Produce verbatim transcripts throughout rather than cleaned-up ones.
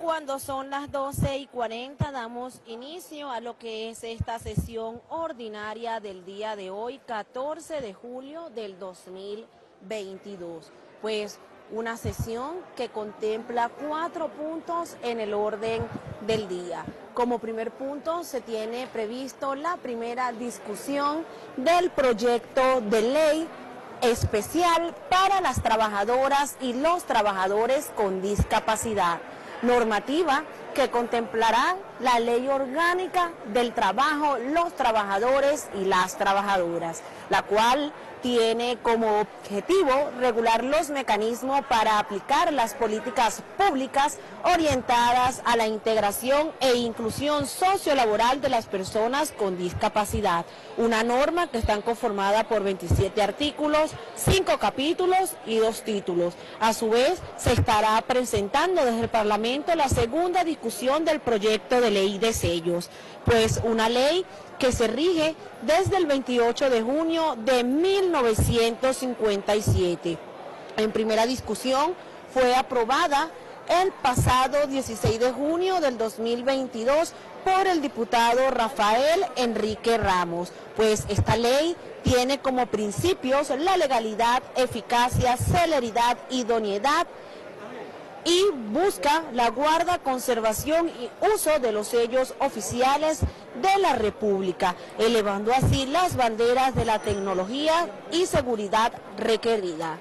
Cuando son las doce y cuarenta damos inicio a lo que es esta sesión ordinaria del día de hoy, catorce de julio del dos mil veintidós. Pues una sesión que contempla cuatro puntos en el orden del día. Como primer punto se tiene previsto la primera discusión del proyecto de ley especial para las trabajadoras y los trabajadores con discapacidad, normativa que contemplará la ley orgánica del trabajo, los trabajadores y las trabajadoras, la cual tiene como objetivo regular los mecanismos para aplicar las políticas públicas orientadas a la integración e inclusión sociolaboral de las personas con discapacidad. Una norma que está conformada por veintisiete artículos, cinco capítulos y dos títulos. A su vez, se estará presentando desde el Parlamento la segunda discusión del proyecto de ley de sellos, pues una ley que se rige desde el veintiocho de junio de mil novecientos cincuenta y siete. En primera discusión fue aprobada el pasado dieciséis de junio del dos mil veintidós por el diputado Rafael Enrique Ramos, pues esta ley tiene como principios la legalidad, eficacia, celeridad, idoneidad, y busca la guarda, conservación y uso de los sellos oficiales de la República, elevando así las banderas de la tecnología y seguridad requerida.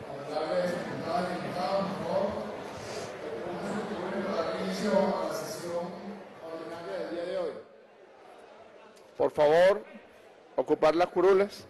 Por favor, ocupar las curules.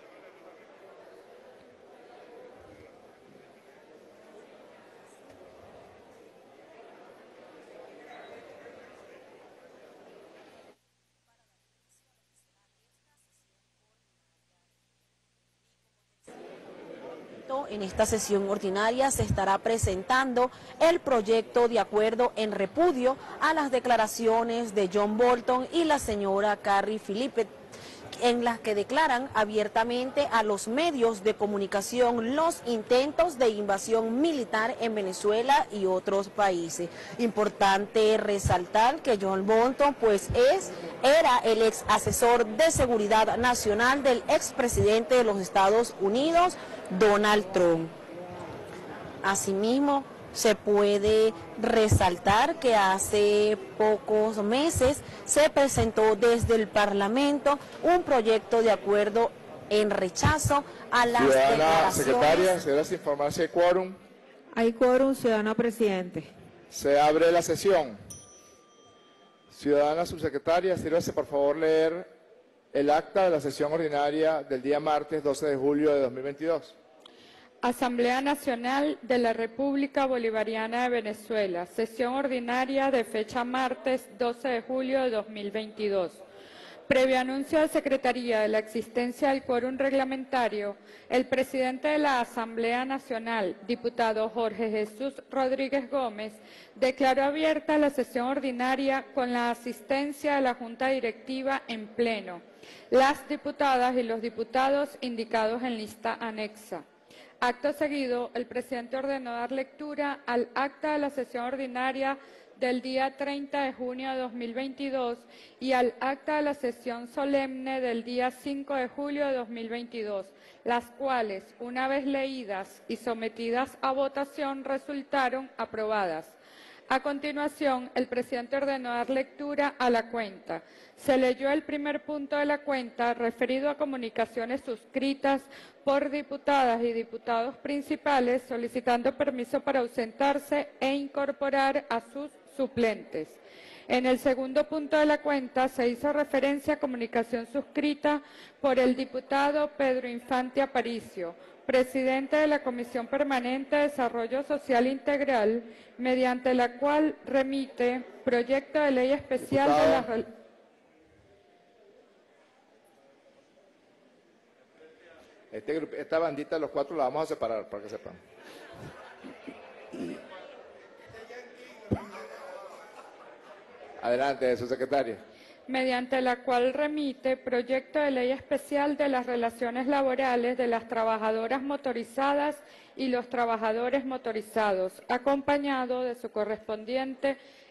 En esta sesión ordinaria se estará presentando el proyecto de acuerdo en repudio a las declaraciones de John Bolton y la señora Carrie Phillips, en las que declaran abiertamente a los medios de comunicación los intentos de invasión militar en Venezuela y otros países. Importante resaltar que John Bolton pues es, era el ex asesor de seguridad nacional del expresidente de los Estados Unidos, Donald Trump. Asimismo, se puede resaltar que hace pocos meses se presentó desde el Parlamento un proyecto de acuerdo en rechazo a las Ciudadana declaraciones. secretaria, ¿se debe informar si hay quórum? Hay quórum, ciudadano presidente. Se abre la sesión. Ciudadana subsecretaria, sírvase por favor leer el acta de la sesión ordinaria del día martes doce de julio de dos mil veintidós. Asamblea Nacional de la República Bolivariana de Venezuela, sesión ordinaria de fecha martes doce de julio de dos mil veintidós. Previo anuncio de Secretaría de la existencia del quórum reglamentario, el presidente de la Asamblea Nacional, diputado Jorge Jesús Rodríguez Gómez, declaró abierta la sesión ordinaria con la asistencia de la Junta Directiva en pleno, las diputadas y los diputados indicados en lista anexa. Acto seguido, el presidente ordenó dar lectura al acta de la sesión ordinaria del día treinta de junio de dos mil veintidós y al acta de la sesión solemne del día cinco de julio de dos mil veintidós, las cuales, una vez leídas y sometidas a votación, resultaron aprobadas. A continuación, el presidente ordenó dar lectura a la cuenta. Se leyó el primer punto de la cuenta referido a comunicaciones suscritas por diputadas y diputados principales solicitando permiso para ausentarse e incorporar a sus suplentes. En el segundo punto de la cuenta se hizo referencia a comunicación suscrita por el diputado Pedro Infante Aparicio, presidente de la Comisión Permanente de Desarrollo Social Integral, mediante la cual remite proyecto de ley especial Diputado. de las... Este grupo, esta bandita, los cuatro la vamos a separar para que sepan. Adelante, su secretaria. mediante la cual remite proyecto de ley especial de las relaciones laborales de las trabajadoras motorizadas y los trabajadores motorizados, acompañado de su correspondiente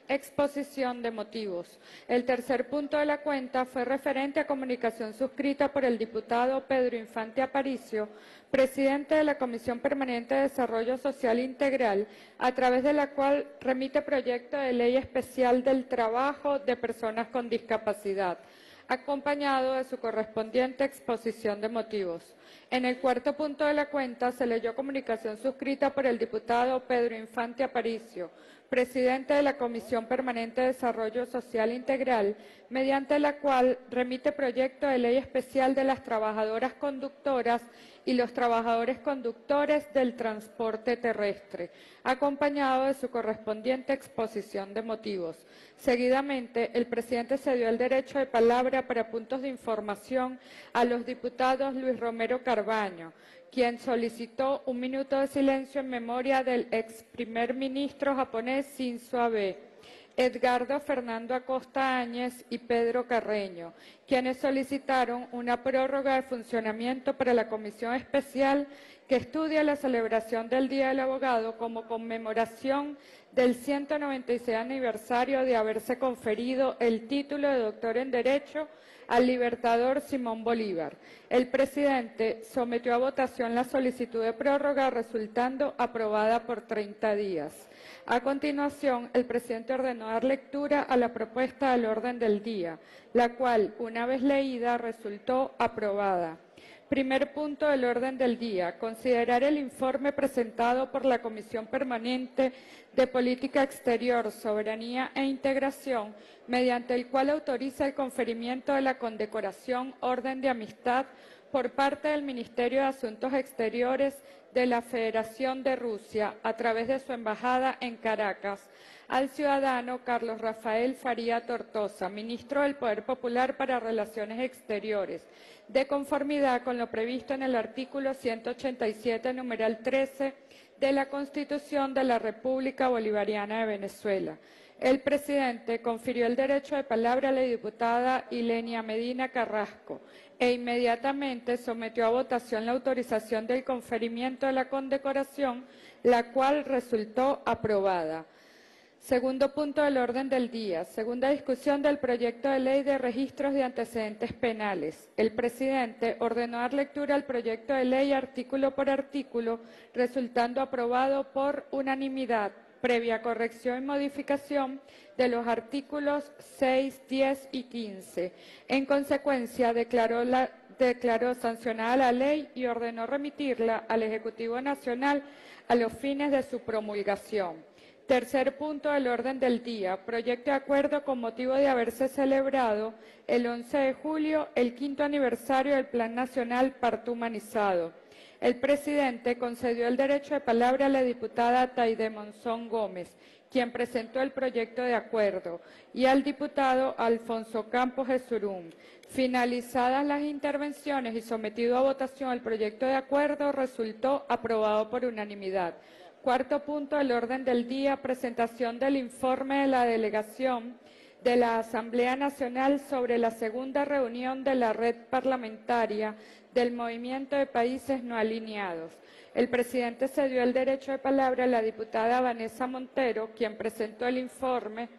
exposición de motivos. El tercer punto de la cuenta fue referente a comunicación suscrita por el diputado Pedro Infante Aparicio, presidente de la Comisión Permanente de Desarrollo Social Integral, a través de la cual remite proyecto de ley especial del trabajo de personas con discapacidad, acompañado de su correspondiente exposición de motivos. En el cuarto punto de la cuenta se leyó comunicación suscrita por el diputado Pedro Infante Aparicio, presidente de la Comisión Permanente de Desarrollo Social Integral, mediante la cual remite proyecto de ley especial de las trabajadoras conductoras y los trabajadores conductores del transporte terrestre, acompañado de su correspondiente exposición de motivos. Seguidamente, el presidente cedió el derecho de palabra para puntos de información a los diputados Luis Romero Carbaño, quien solicitó un minuto de silencio en memoria del ex primer ministro japonés Shinzo Abe, Edgardo Fernando Acosta Áñez y Pedro Carreño, quienes solicitaron una prórroga de funcionamiento para la comisión especial que estudia la celebración del Día del Abogado como conmemoración del ciento noventa y seis aniversario de haberse conferido el título de doctor en Derecho al libertador Simón Bolívar. El presidente sometió a votación la solicitud de prórroga, resultando aprobada por treinta días. A continuación, el presidente ordenó dar lectura a la propuesta del orden del día, la cual, una vez leída, resultó aprobada. Primer punto del orden del día, considerar el informe presentado por la Comisión Permanente de Política Exterior, Soberanía e Integración, mediante el cual autoriza el conferimiento de la condecoración Orden de Amistad por parte del Ministerio de Asuntos Exteriores de la Federación de Rusia, a través de su embajada en Caracas, al ciudadano Carlos Rafael Faría Tortosa, ministro del Poder Popular para Relaciones Exteriores, de conformidad con lo previsto en el artículo ciento ochenta y siete, numeral trece, de la Constitución de la República Bolivariana de Venezuela. El presidente confirió el derecho de palabra a la diputada Ilenia Medina Carrasco e inmediatamente sometió a votación la autorización del conferimiento de la condecoración, la cual resultó aprobada. Segundo punto del orden del día. Segunda discusión del proyecto de ley de registros de antecedentes penales. El presidente ordenó dar lectura al proyecto de ley artículo por artículo, resultando aprobado por unanimidad, previa corrección y modificación de los artículos seis, diez y quince. En consecuencia, declaró, la, declaró sancionada la ley y ordenó remitirla al Ejecutivo Nacional a los fines de su promulgación. Tercer punto del orden del día, proyecto de acuerdo con motivo de haberse celebrado el once de julio el quinto aniversario del Plan Nacional Parto Humanizado. El presidente concedió el derecho de palabra a la diputada Taide Monzón Gómez, quien presentó el proyecto de acuerdo, y al diputado Alfonso Campos Jesurún. Finalizadas las intervenciones y sometido a votación el proyecto de acuerdo, resultó aprobado por unanimidad. Cuarto punto del orden del día, presentación del informe de la delegación de la Asamblea Nacional sobre la segunda reunión de la red parlamentaria del Movimiento de Países No Alineados. El presidente cedió el derecho de palabra a la diputada Vanessa Montero, quien presentó el informe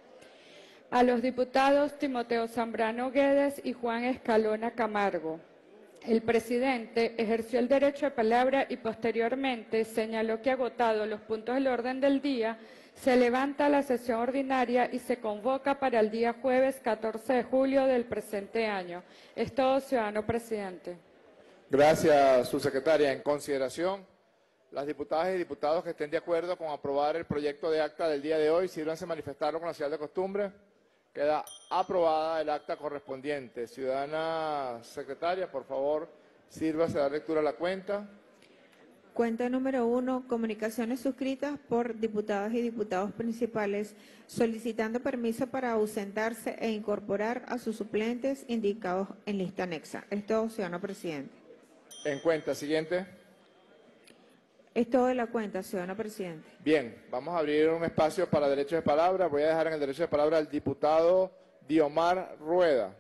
a los diputados Timoteo Zambrano Guedes y Juan Escalona Camargo. El presidente ejerció el derecho de palabra y posteriormente señaló que, agotados los puntos del orden del día, se levanta la sesión ordinaria y se convoca para el día jueves catorce de julio del presente año. Es todo, ciudadano presidente. Gracias, subsecretaria. En consideración, las diputadas y diputados que estén de acuerdo con aprobar el proyecto de acta del día de hoy, sírvanse a manifestarlo con la señal de costumbre. Queda aprobada el acta correspondiente. Ciudadana secretaria, por favor, sírvase a dar lectura a la cuenta. Cuenta número uno, comunicaciones suscritas por diputadas y diputados principales solicitando permiso para ausentarse e incorporar a sus suplentes indicados en lista anexa. Es todo, ciudadano presidente. En cuenta, siguiente. Es todo de la cuenta, ciudadano presidente. Bien, vamos a abrir un espacio para derechos de palabra. Voy a dejar en el derecho de palabra al diputado Diomar Rueda.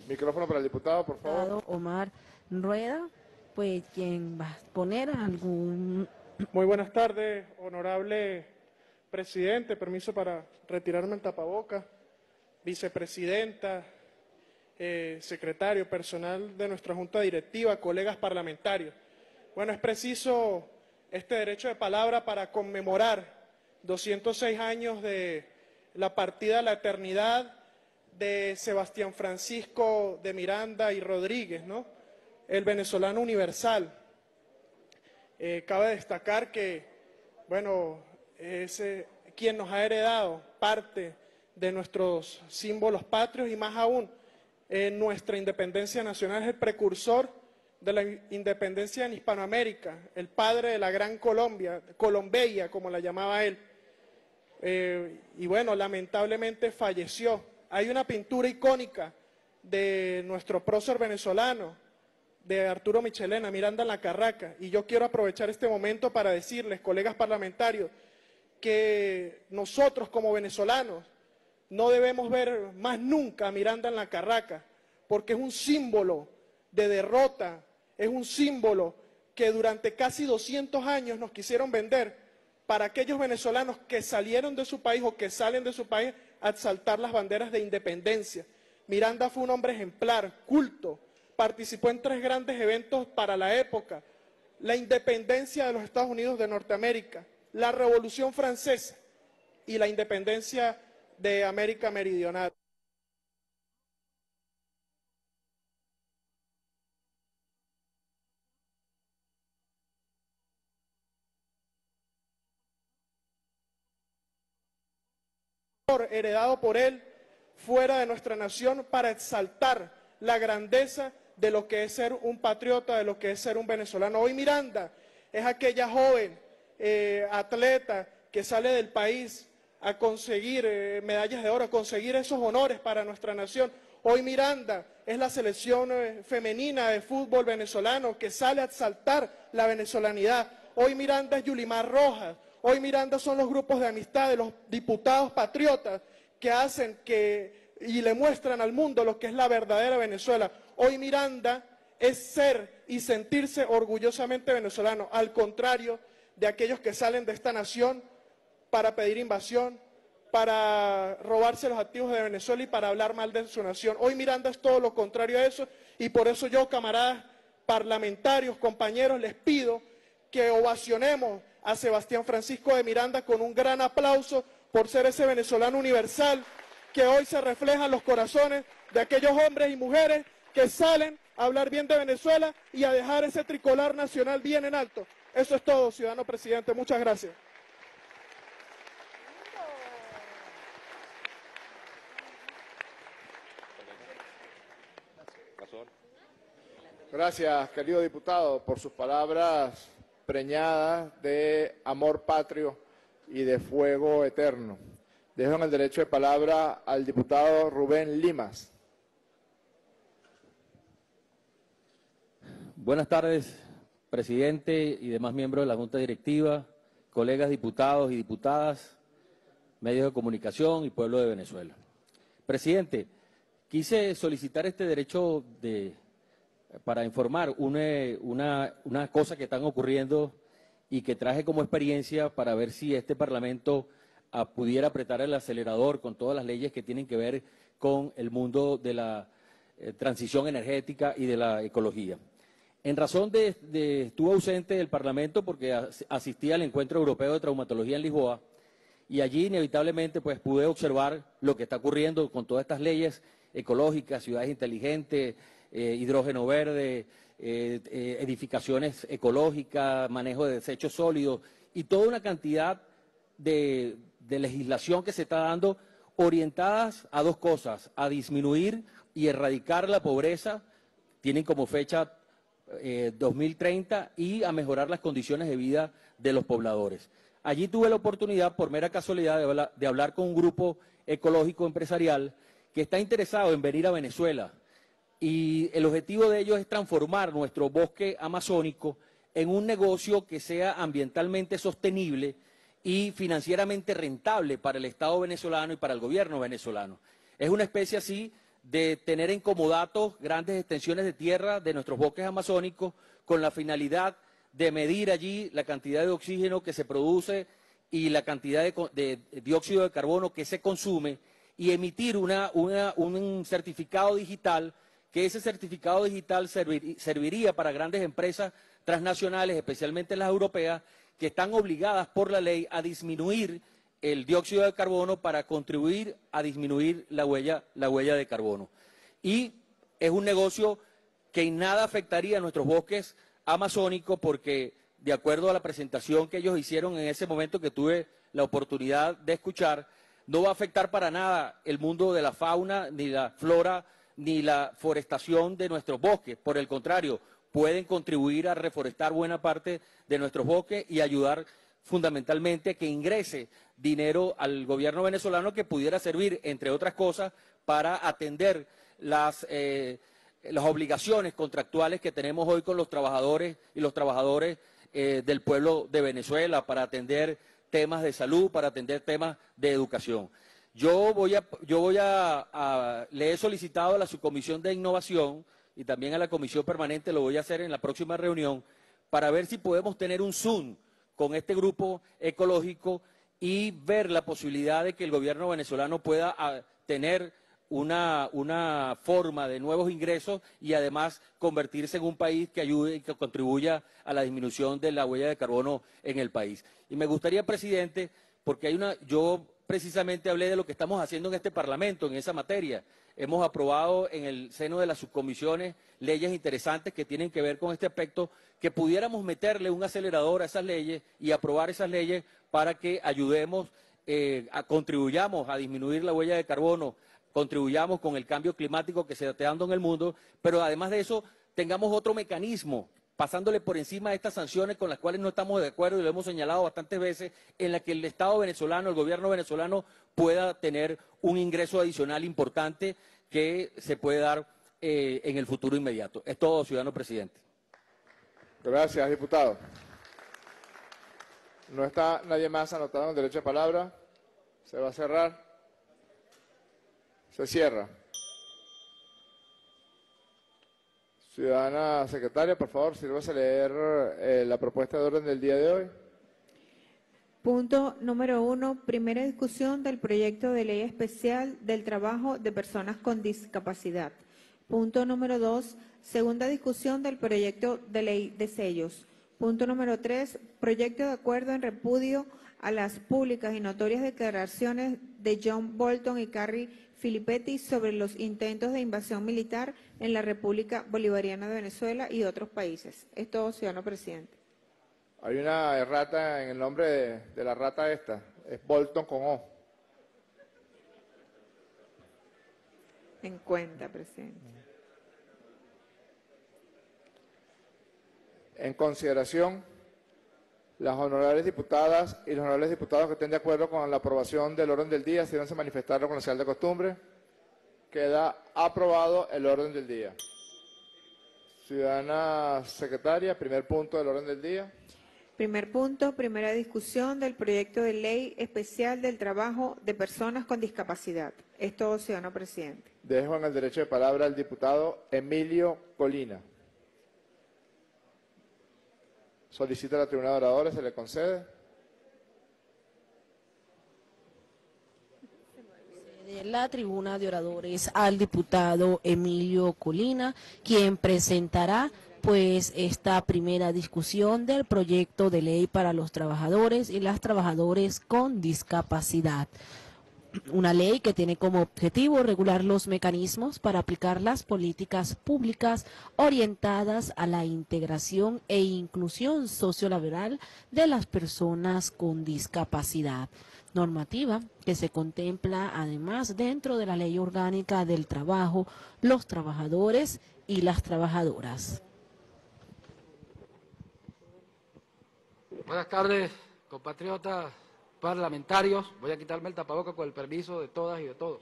Micrófono para el diputado, por favor. Diputado Omar Rueda, pues quien va a poner algún... Muy buenas tardes, honorable presidente. Permiso para retirarme el tapaboca. Vicepresidenta, eh, secretario, personal de nuestra Junta Directiva, colegas parlamentarios. Bueno, es preciso este derecho de palabra para conmemorar doscientos seis años de la partida a la eternidad de Sebastián Francisco de Miranda y Rodríguez, ¿no? El venezolano universal. Eh, cabe destacar que, bueno, es eh, quien nos ha heredado parte de nuestros símbolos patrios y más aún, eh, nuestra independencia nacional, es el precursor de la independencia en Hispanoamérica, el padre de la gran Colombia, Colombia, como la llamaba él. Eh, y bueno, lamentablemente falleció. Hay una pintura icónica de nuestro prócer venezolano, de Arturo Michelena, Miranda en la Carraca, y yo quiero aprovechar este momento para decirles, colegas parlamentarios, que nosotros como venezolanos no debemos ver más nunca a Miranda en la Carraca, porque es un símbolo de derrota, es un símbolo que durante casi doscientos años nos quisieron vender para aquellos venezolanos que salieron de su país o que salen de su país a exaltar las banderas de independencia. Miranda fue un hombre ejemplar, culto, participó en tres grandes eventos para la época: la independencia de los Estados Unidos de Norteamérica, la Revolución Francesa y la independencia de América Meridional. Heredado por él fuera de nuestra nación para exaltar la grandeza de lo que es ser un patriota, de lo que es ser un venezolano. Hoy Miranda es aquella joven eh, atleta que sale del país a conseguir eh, medallas de oro, a conseguir esos honores para nuestra nación. Hoy Miranda es la selección eh, femenina de fútbol venezolano que sale a exaltar la venezolanidad. Hoy Miranda es Yulimar Rojas. Hoy Miranda son los grupos de amistad de los diputados patriotas que hacen que y le muestran al mundo lo que es la verdadera Venezuela. Hoy Miranda es ser y sentirse orgullosamente venezolano, al contrario de aquellos que salen de esta nación para pedir invasión, para robarse los activos de Venezuela y para hablar mal de su nación. Hoy Miranda es todo lo contrario a eso, y por eso yo, camaradas parlamentarios, compañeros, les pido que ovacionemos a Sebastián Francisco de Miranda con un gran aplauso por ser ese venezolano universal que hoy se refleja en los corazones de aquellos hombres y mujeres que salen a hablar bien de Venezuela y a dejar ese tricolor nacional bien en alto. Eso es todo, ciudadano presidente. Muchas gracias. Gracias, querido diputado, por sus palabras preñadas de amor patrio y de fuego eterno. Dejo en el derecho de palabra al diputado Rubén Limas. Buenas tardes, presidente y demás miembros de la Junta Directiva, colegas diputados y diputadas, medios de comunicación y pueblo de Venezuela. Presidente, quise solicitar este derecho de, para informar una, una, una cosa que están ocurriendo y que traje como experiencia para ver si este Parlamento a, pudiera apretar el acelerador con todas las leyes que tienen que ver con el mundo de la eh, transición energética y de la ecología. En razón de, de estuve ausente del Parlamento porque as, asistí al Encuentro Europeo de Traumatología en Lisboa, y allí inevitablemente pues pude observar lo que está ocurriendo con todas estas leyes ecológicas, ciudades inteligentes, eh, hidrógeno verde, eh, eh, edificaciones ecológicas, manejo de desechos sólidos y toda una cantidad de, de legislación que se está dando orientadas a dos cosas: a disminuir y erradicar la pobreza, tienen como fecha eh, dos mil treinta, y a mejorar las condiciones de vida de los pobladores. Allí tuve la oportunidad, por mera casualidad, de hablar, de hablar con un grupo ecológico empresarial que está interesado en venir a Venezuela, y el objetivo de ellos es transformar nuestro bosque amazónico en un negocio que sea ambientalmente sostenible y financieramente rentable para el Estado venezolano y para el gobierno venezolano. Es una especie así de tener en comodatos grandes extensiones de tierra de nuestros bosques amazónicos con la finalidad de medir allí la cantidad de oxígeno que se produce y la cantidad de, de dióxido de carbono que se consume y emitir una, una, un certificado digital, que ese certificado digital servir, serviría para grandes empresas transnacionales, especialmente las europeas, que están obligadas por la ley a disminuir el dióxido de carbono para contribuir a disminuir la huella, la huella de carbono. Y es un negocio que en nada afectaría a nuestros bosques amazónicos porque, de acuerdo a la presentación que ellos hicieron en ese momento que tuve la oportunidad de escuchar, no va a afectar para nada el mundo de la fauna, ni la flora, ni la forestación de nuestros bosques. Por el contrario, pueden contribuir a reforestar buena parte de nuestros bosques y ayudar fundamentalmente a que ingrese dinero al gobierno venezolano que pudiera servir, entre otras cosas, para atender las, eh, las obligaciones contractuales que tenemos hoy con los trabajadores y los trabajadores eh, del pueblo de Venezuela, para atender temas de salud, para atender temas de educación. Yo voy a, yo voy a, a, le he solicitado a la Subcomisión de Innovación y también a la Comisión Permanente, lo voy a hacer en la próxima reunión, para ver si podemos tener un Zoom con este grupo ecológico y ver la posibilidad de que el gobierno venezolano pueda a, tener una, una forma de nuevos ingresos y además convertirse en un país que ayude y que contribuya a la disminución de la huella de carbono en el país. Y me gustaría, presidente, porque hay una, yo precisamente hablé de lo que estamos haciendo en este Parlamento en esa materia. Hemos aprobado en el seno de las subcomisiones leyes interesantes que tienen que ver con este aspecto, que pudiéramos meterle un acelerador a esas leyes y aprobar esas leyes para que ayudemos, eh, a, contribuyamos a disminuir la huella de carbono, contribuyamos con el cambio climático que se está dando en el mundo, pero además de eso tengamos otro mecanismo, pasándole por encima de estas sanciones con las cuales no estamos de acuerdo y lo hemos señalado bastantes veces, en la que el Estado venezolano, el gobierno venezolano pueda tener un ingreso adicional importante que se puede dar eh, en el futuro inmediato. Es todo, ciudadano presidente. Gracias, diputado. No está nadie más anotado en el derecho de palabra. Se va a cerrar. Se cierra. Ciudadana secretaria, por favor, sírvase a leer eh, la propuesta de orden del día de hoy. Punto número uno, primera discusión del proyecto de ley especial del trabajo de personas con discapacidad. Punto número dos, segunda discusión del proyecto de ley de sellos. Punto número tres, proyecto de acuerdo en repudio a las públicas y notorias declaraciones de John Bolton y Carrie Filippetti sobre los intentos de invasión militar en la República Bolivariana de Venezuela y otros países. Es todo, ciudadano presidente. Hay una errata en el nombre de, de la rata esta. Es Bolton con O. En cuenta, presidente. En consideración, las honorables diputadas y los honorables diputados que estén de acuerdo con la aprobación del orden del día, sírvanse a manifestarlo con la señal de costumbre. Queda aprobado el orden del día. Ciudadana secretaria, primer punto del orden del día. Primer punto, primera discusión del proyecto de ley especial del trabajo de personas con discapacidad. Es todo, ciudadano presidente. Dejo en el derecho de palabra al diputado Emilio Colina. Solicita a la tribuna de oradores, se le concede. De la tribuna de oradores al diputado Emilio Colina, quien presentará pues esta primera discusión del proyecto de ley para los trabajadores y las trabajadoras con discapacidad. Una ley que tiene como objetivo regular los mecanismos para aplicar las políticas públicas orientadas a la integración e inclusión sociolaboral de las personas con discapacidad. Normativa que se contempla además dentro de la Ley Orgánica del Trabajo, los trabajadores y las trabajadoras. Buenas tardes, compatriotas parlamentarios. Voy a quitarme el tapaboca con el permiso de todas y de todos.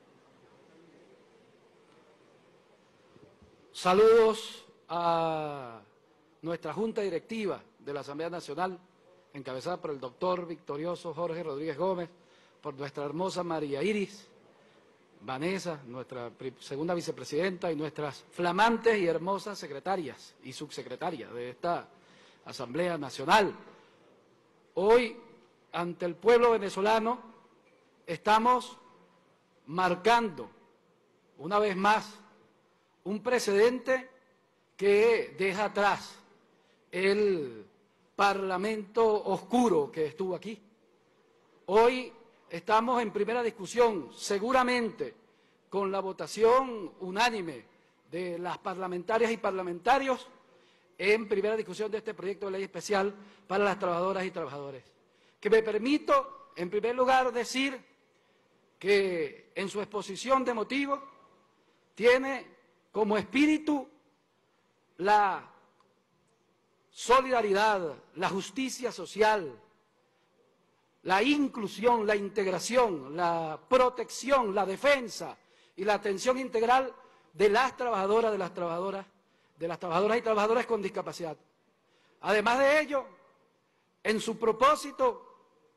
Saludos a nuestra Junta Directiva de la Asamblea Nacional, encabezada por el doctor victorioso Jorge Rodríguez Gómez, por nuestra hermosa María Iris, Vanessa, nuestra segunda vicepresidenta, y nuestras flamantes y hermosas secretarias y subsecretarias de esta Asamblea Nacional. Hoy, ante el pueblo venezolano, estamos marcando, una vez más, un precedente que deja atrás el Parlamento oscuro que estuvo aquí. Hoy estamos en primera discusión, seguramente con la votación unánime de las parlamentarias y parlamentarios, en primera discusión de este proyecto de ley especial para las trabajadoras y trabajadores. Que me permito, en primer lugar, decir que en su exposición de motivos tiene como espíritu la solidaridad, la justicia social, la inclusión, la integración, la protección, la defensa y la atención integral de las trabajadoras, de las trabajadoras, de las trabajadoras y trabajadores con discapacidad. Además de ello, en su propósito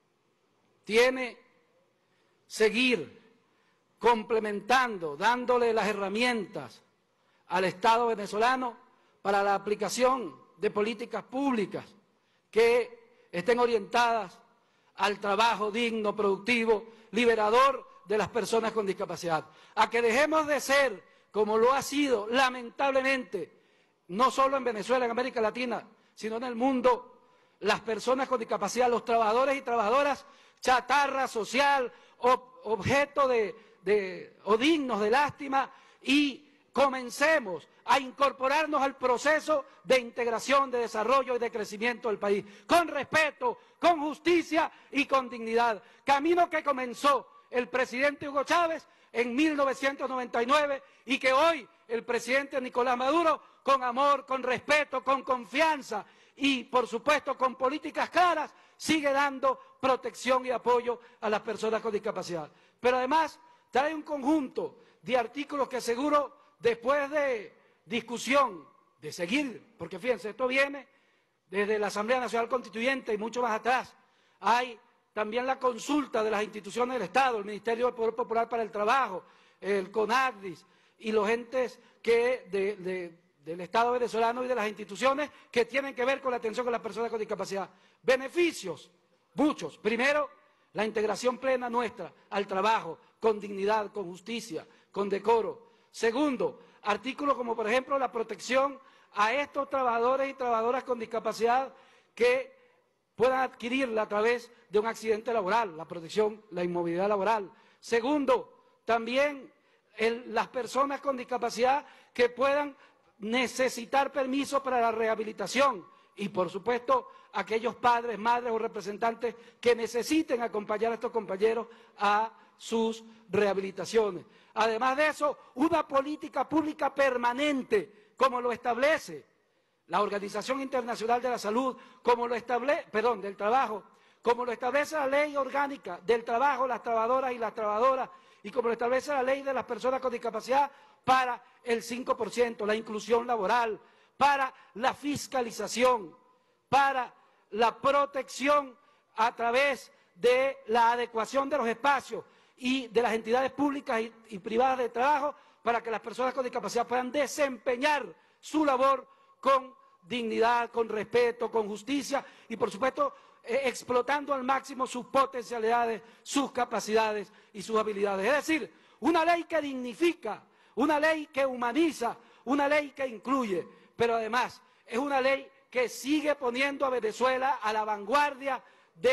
tiene seguir complementando, dándole las herramientas al Estado venezolano para la aplicación de políticas públicas que estén orientadas al trabajo digno, productivo, liberador de las personas con discapacidad. A que dejemos de ser, como lo ha sido lamentablemente, no solo en Venezuela, en América Latina, sino en el mundo, las personas con discapacidad, los trabajadores y trabajadoras, chatarra social, ob objeto de, de, o dignos de lástima, y comencemos a incorporarnos al proceso de integración, de desarrollo y de crecimiento del país, con respeto, con justicia y con dignidad. Camino que comenzó el presidente Hugo Chávez en mil novecientos noventa y nueve y que hoy el presidente Nicolás Maduro, con amor, con respeto, con confianza y, por supuesto, con políticas claras, sigue dando protección y apoyo a las personas con discapacidad. Pero además trae un conjunto de artículos que seguro, después de discusión, de seguir, porque fíjense, esto viene desde la Asamblea Nacional Constituyente y mucho más atrás. Hay también la consulta de las instituciones del Estado, el Ministerio del Poder Popular para el Trabajo, el CONADIS y los entes que de, de, del Estado venezolano y de las instituciones que tienen que ver con la atención a las personas con discapacidad. Beneficios, muchos. Primero, la integración plena nuestra al trabajo, con dignidad, con justicia, con decoro. Segundo, artículos como por ejemplo la protección a estos trabajadores y trabajadoras con discapacidad que puedan adquirirla a través de un accidente laboral, la protección, la inmovilidad laboral. Segundo, también el, las personas con discapacidad que puedan necesitar permiso para la rehabilitación y, por supuesto, aquellos padres, madres o representantes que necesiten acompañar a estos compañeros a sus rehabilitaciones. Además de eso, una política pública permanente, como lo establece la Organización Internacional de la Salud, como lo establece, perdón, del trabajo, como lo establece la Ley Orgánica del Trabajo, las trabajadoras y las trabajadoras, y como lo establece la Ley de las Personas con Discapacidad para el cinco por ciento, la inclusión laboral, para la fiscalización, para la protección a través de la adecuación de los espacios y de las entidades públicas y, y privadas de trabajo para que las personas con discapacidad puedan desempeñar su labor con dignidad, con respeto, con justicia y, por supuesto, eh, explotando al máximo sus potencialidades, sus capacidades y sus habilidades. Es decir, una ley que dignifica, una ley que humaniza, una ley que incluye, pero además es una ley que sigue poniendo a Venezuela a la vanguardia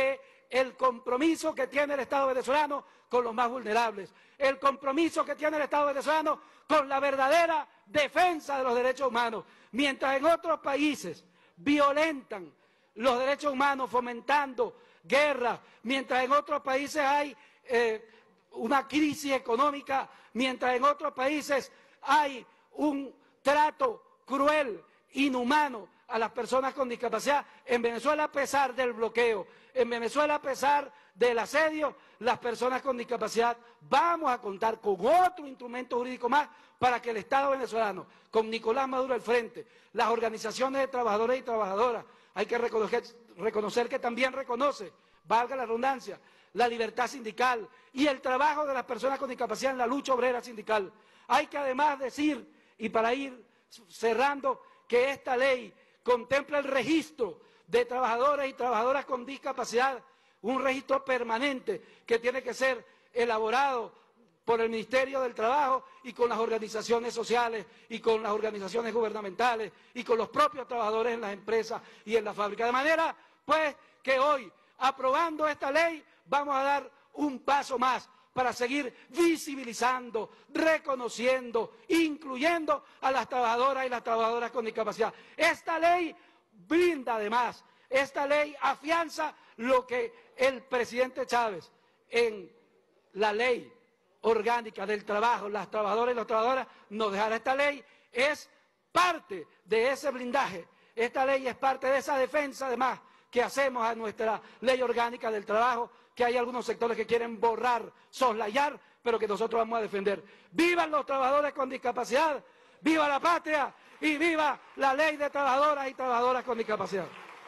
del compromiso que tiene el Estado venezolano con los más vulnerables, el compromiso que tiene el Estado venezolano con la verdadera defensa de los derechos humanos. Mientras en otros países violentan los derechos humanos fomentando guerras, mientras en otros países hay eh, una crisis económica, mientras en otros países hay un trato cruel, inhumano a las personas con discapacidad, en Venezuela, a pesar del bloqueo, en Venezuela, a pesar del asedio, las personas con discapacidad vamos a contar con otro instrumento jurídico más para que el Estado venezolano, con Nicolás Maduro al frente, las organizaciones de trabajadores y trabajadoras, hay que reconocer, reconocer que también reconoce valga la redundancia, la libertad sindical y el trabajo de las personas con discapacidad en la lucha obrera sindical. Hay que además decir, y para ir cerrando, que esta ley contempla el registro de trabajadores y trabajadoras con discapacidad, un registro permanente que tiene que ser elaborado por el Ministerio del Trabajo y con las organizaciones sociales y con las organizaciones gubernamentales y con los propios trabajadores en las empresas y en la fábrica. De manera, pues, que hoy, aprobando esta ley, vamos a dar un paso más para seguir visibilizando, reconociendo, incluyendo a las trabajadoras y las trabajadoras con discapacidad. Esta ley brinda además, esta ley afianza lo que el presidente Chávez en la ley orgánica del trabajo, las trabajadoras y las trabajadoras nos dejará. Esta ley es parte de ese blindaje, esta ley es parte de esa defensa además que hacemos a nuestra ley orgánica del trabajo, que hay algunos sectores que quieren borrar, soslayar, pero que nosotros vamos a defender. ¡Vivan los trabajadores con discapacidad! ¡Viva la patria! ¡Y viva la ley de trabajadoras y trabajadoras con discapacidad!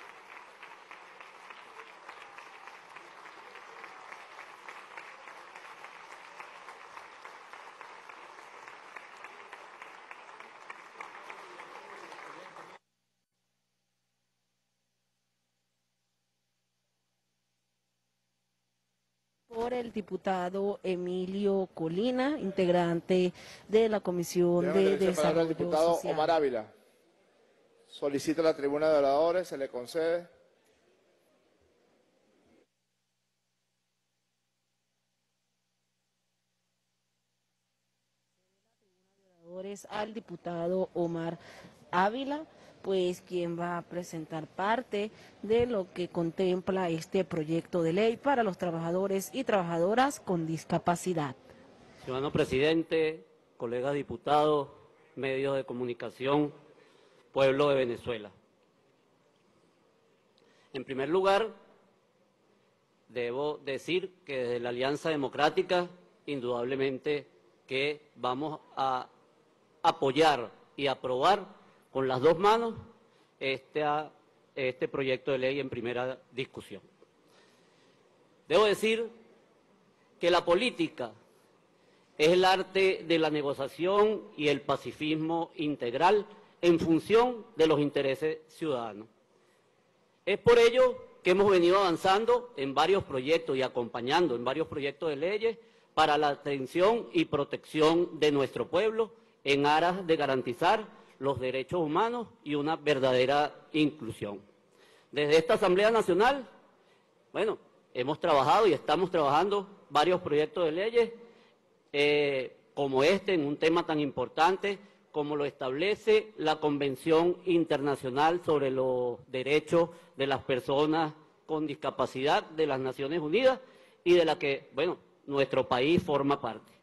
Por el diputado Emilio Colina, integrante de la Comisión Déjame de darle la palabra al Desarrollo diputado Social. Omar Ávila. Solicita la tribuna de oradores, se le concede. Al diputado Omar Ávila, pues quien va a presentar parte de lo que contempla este proyecto de ley para los trabajadores y trabajadoras con discapacidad. Ciudadano presidente, colegas diputados, medios de comunicación, pueblo de Venezuela. En primer lugar, debo decir que desde la Alianza Democrática, indudablemente que vamos a apoyar y aprobar con las dos manos este, este proyecto de ley en primera discusión. Debo decir que la política es el arte de la negociación y el pacifismo integral en función de los intereses ciudadanos. Es por ello que hemos venido avanzando en varios proyectos y acompañando en varios proyectos de leyes para la atención y protección de nuestro pueblo en aras de garantizar los derechos humanos y una verdadera inclusión. Desde esta Asamblea Nacional, bueno, hemos trabajado y estamos trabajando varios proyectos de leyes eh, como este, en un tema tan importante como lo establece la Convención Internacional sobre los Derechos de las Personas con Discapacidad de las Naciones Unidas y de la que, bueno, nuestro país forma parte.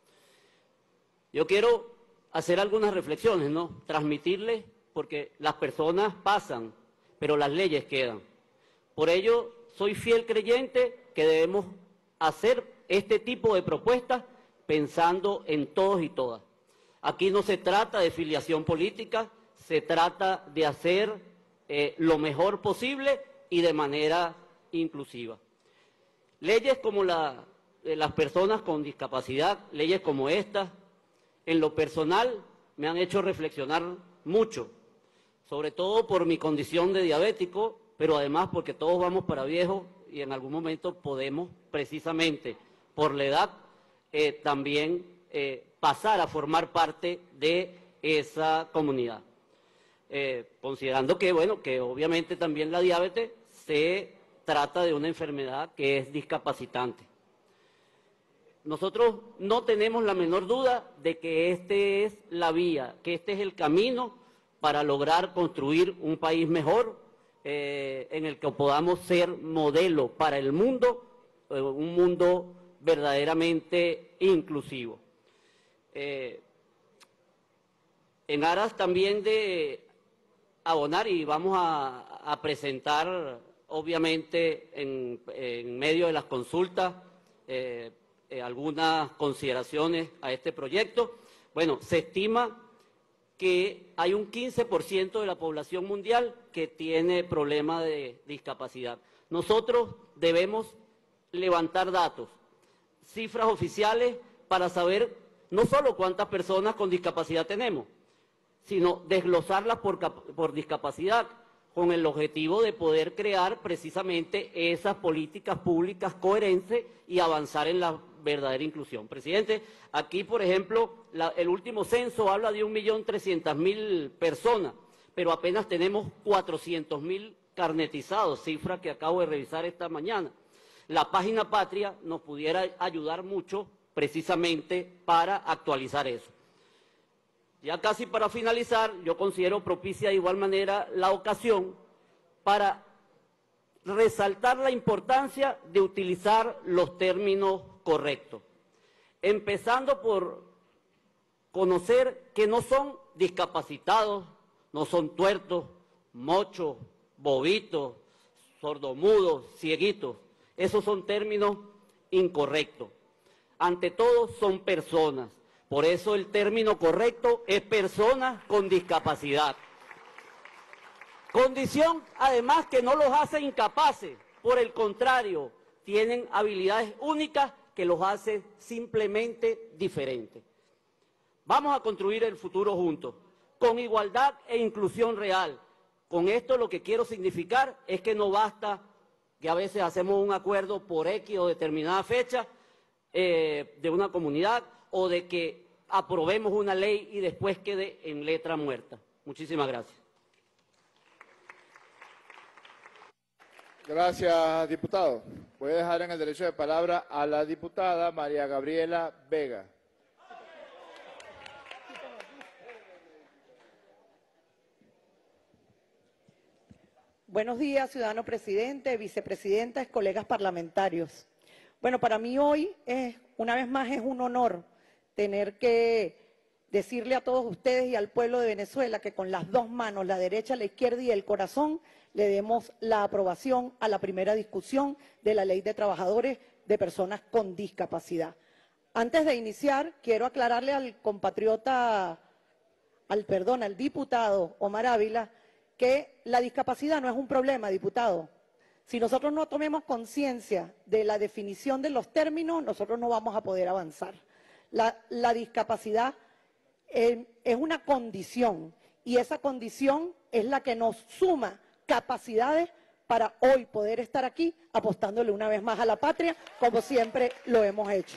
Yo quiero hacer algunas reflexiones, ¿no? Transmitirles, porque las personas pasan, pero las leyes quedan. Por ello, soy fiel creyente que debemos hacer este tipo de propuestas pensando en todos y todas. Aquí no se trata de filiación política, se trata de hacer eh, lo mejor posible y de manera inclusiva. Leyes como la de las personas con discapacidad, leyes como esta, en lo personal me han hecho reflexionar mucho, sobre todo por mi condición de diabético, pero además porque todos vamos para viejos y en algún momento podemos, precisamente por la edad, eh, también eh, pasar a formar parte de esa comunidad. Eh, considerando que, bueno, que obviamente también la diabetes se trata de una enfermedad que es discapacitante. Nosotros no tenemos la menor duda de que esta es la vía, que este es el camino para lograr construir un país mejor, eh, en el que podamos ser modelo para el mundo, eh, un mundo verdaderamente inclusivo. Eh, en aras también de abonar, y vamos a, a presentar, obviamente, en, en medio de las consultas, eh, Eh, algunas consideraciones a este proyecto. Bueno, se estima que hay un quince por ciento de la población mundial que tiene problemas de discapacidad. Nosotros debemos levantar datos, cifras oficiales para saber no solo cuántas personas con discapacidad tenemos, sino desglosarlas por, por discapacidad, con el objetivo de poder crear precisamente esas políticas públicas coherentes y avanzar en la verdadera inclusión. Presidente, aquí, por ejemplo, la, el último censo habla de un millón trescientas mil personas, pero apenas tenemos cuatrocientos mil carnetizados, cifra que acabo de revisar esta mañana. La página Patria nos pudiera ayudar mucho precisamente para actualizar eso. Ya casi para finalizar, yo considero propicia de igual manera la ocasión para resaltar la importancia de utilizar los términos correctos, empezando por conocer que no son discapacitados, no son tuertos, mochos, bobitos, sordomudos, cieguitos. Esos son términos incorrectos. Ante todo, son personas. Por eso el término correcto es personas con discapacidad. Condición, además, que no los hace incapaces. Por el contrario, tienen habilidades únicas que los hace simplemente diferentes. Vamos a construir el futuro juntos, con igualdad e inclusión real. Con esto lo que quiero significar es que no basta que a veces hacemos un acuerdo por X o determinada fecha eh, de una comunidad, o de que aprobemos una ley y después quede en letra muerta. Muchísimas gracias. Gracias, diputado. Voy a dejar en el derecho de palabra a la diputada María Gabriela Vega. Buenos días, ciudadano presidente, vicepresidenta, colegas parlamentarios. Bueno, para mí hoy, es, una vez más, es un honor tener que decirle a todos ustedes y al pueblo de Venezuela que con las dos manos, la derecha, la izquierda y el corazón, le demos la aprobación a la primera discusión de la Ley de Trabajadores de Personas con Discapacidad. Antes de iniciar, quiero aclararle al compatriota, al perdón, al diputado Omar Ávila, que la discapacidad no es un problema, diputado. Si nosotros no tomemos conciencia de la definición de los términos, nosotros no vamos a poder avanzar. La, la discapacidad eh, es una condición, y esa condición es la que nos suma capacidades para hoy poder estar aquí apostándole una vez más a la patria, como siempre lo hemos hecho.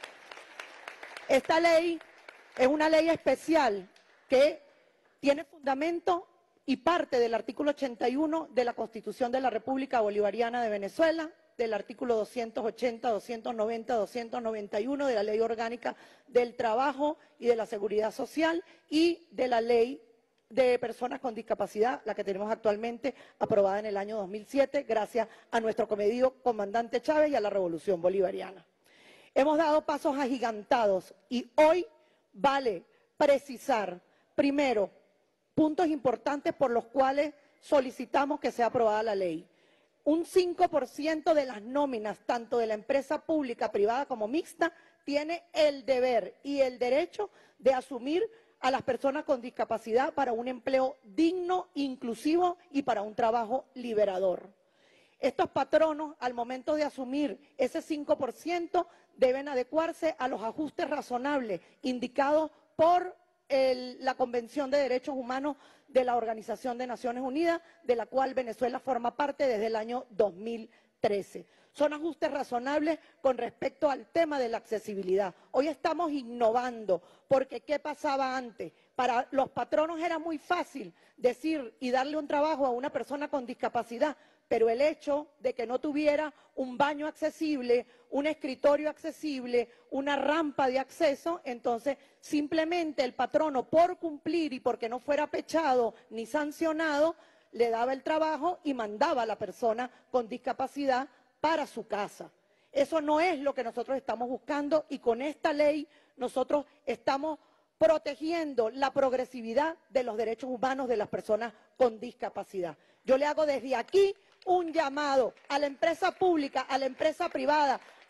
Esta ley es una ley especial que tiene fundamento y parte del artículo ochenta y uno de la Constitución de la República Bolivariana de Venezuela, del artículo doscientos ochenta, doscientos noventa, doscientos noventa y uno de la Ley Orgánica del Trabajo y de la Seguridad Social y de la Ley de Personas con Discapacidad, la que tenemos actualmente aprobada en el año dos mil siete, gracias a nuestro comedido comandante Chávez y a la Revolución Bolivariana. Hemos dado pasos agigantados y hoy vale precisar, primero, puntos importantes por los cuales solicitamos que sea aprobada la ley. Un cinco por ciento de las nóminas, tanto de la empresa pública, privada como mixta, tiene el deber y el derecho de asumir a las personas con discapacidad para un empleo digno, inclusivo y para un trabajo liberador. Estos patronos, al momento de asumir ese cinco por ciento, deben adecuarse a los ajustes razonables indicados por el, la Convención de Derechos Humanos de la Organización de Naciones Unidas, de la cual Venezuela forma parte desde el año dos mil trece. Son ajustes razonables con respecto al tema de la accesibilidad. Hoy estamos innovando, porque ¿qué pasaba antes? Para los patronos era muy fácil decir y darle un trabajo a una persona con discapacidad, pero el hecho de que no tuviera un baño accesible, un escritorio accesible, una rampa de acceso, entonces simplemente el patrono, por cumplir y porque no fuera pechado ni sancionado, le daba el trabajo y mandaba a la persona con discapacidad para su casa. Eso no es lo que nosotros estamos buscando, y con esta ley nosotros estamos protegiendo la progresividad de los derechos humanos de las personas con discapacidad. Yo le hago desde aquí un llamado a la empresa pública, a la empresa privada,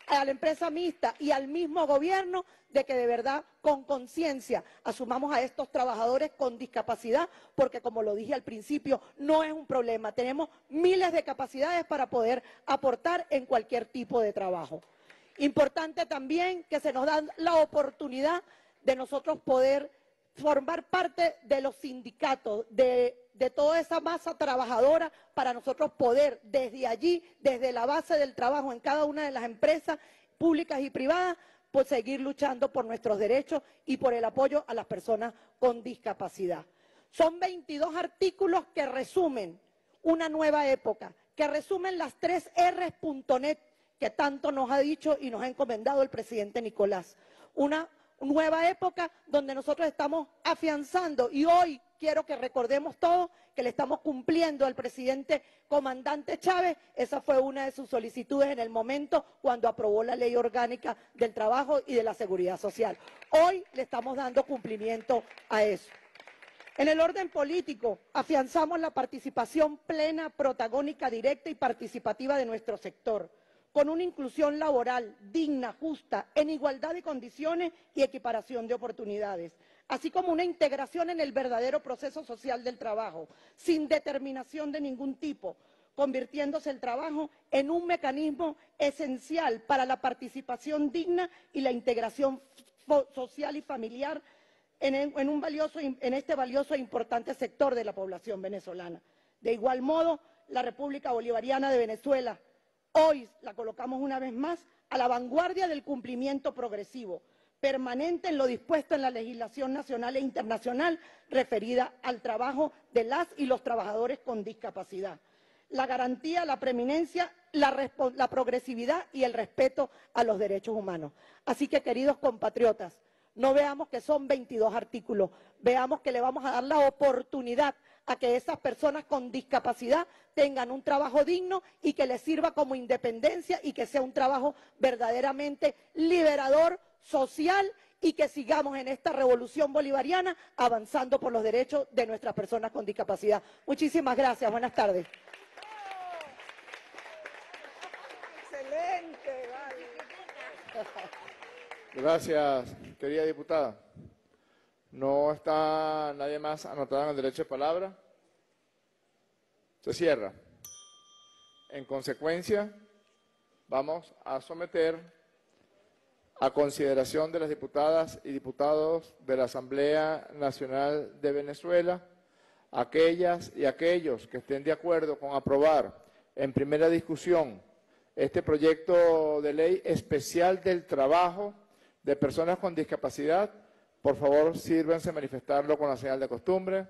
a la empresa mixta y al mismo gobierno de que de verdad con conciencia asumamos a estos trabajadores con discapacidad, porque como lo dije al principio, no es un problema. Tenemos miles de capacidades para poder aportar en cualquier tipo de trabajo. Importante también que se nos da la oportunidad de nosotros poder formar parte de los sindicatos, de, de toda esa masa trabajadora, para nosotros poder desde allí, desde la base del trabajo en cada una de las empresas públicas y privadas, pues seguir luchando por nuestros derechos y por el apoyo a las personas con discapacidad. Son veintidós artículos que resumen una nueva época, que resumen las tres erres punto net que tanto nos ha dicho y nos ha encomendado el presidente Nicolás. Una nueva época donde nosotros estamos afianzando, y hoy quiero que recordemos todos que le estamos cumpliendo al presidente comandante Chávez. Esa fue una de sus solicitudes en el momento cuando aprobó la Ley Orgánica del Trabajo y de la Seguridad Social. Hoy le estamos dando cumplimiento a eso. En el orden político, afianzamos la participación plena, protagónica, directa y participativa de nuestro sector, con una inclusión laboral digna, justa, en igualdad de condiciones y equiparación de oportunidades, así como una integración en el verdadero proceso social del trabajo, sin determinación de ningún tipo, convirtiéndose el trabajo en un mecanismo esencial para la participación digna y la integración social y familiar en, en, un valioso, en este valioso e importante sector de la población venezolana. De igual modo, la República Bolivariana de Venezuela hoy la colocamos una vez más a la vanguardia del cumplimiento progresivo, permanente en lo dispuesto en la legislación nacional e internacional referida al trabajo de las y los trabajadores con discapacidad. La garantía, la preeminencia, la, la progresividad y el respeto a los derechos humanos. Así que, queridos compatriotas, no veamos que son veintidós artículos, veamos que le vamos a dar la oportunidad a que esas personas con discapacidad tengan un trabajo digno y que les sirva como independencia y que sea un trabajo verdaderamente liberador, social, y que sigamos en esta revolución bolivariana avanzando por los derechos de nuestras personas con discapacidad. Muchísimas gracias. Buenas tardes. Excelente, vale. Gracias, querida diputada. ¿No está nadie más anotado en el derecho de palabra? Se cierra. En consecuencia, vamos a someter a consideración de las diputadas y diputados de la Asamblea Nacional de Venezuela aquellas y aquellos que estén de acuerdo con aprobar en primera discusión este proyecto de ley especial del trabajo de personas con discapacidad. Por favor, sírvanse a manifestarlo con la señal de costumbre.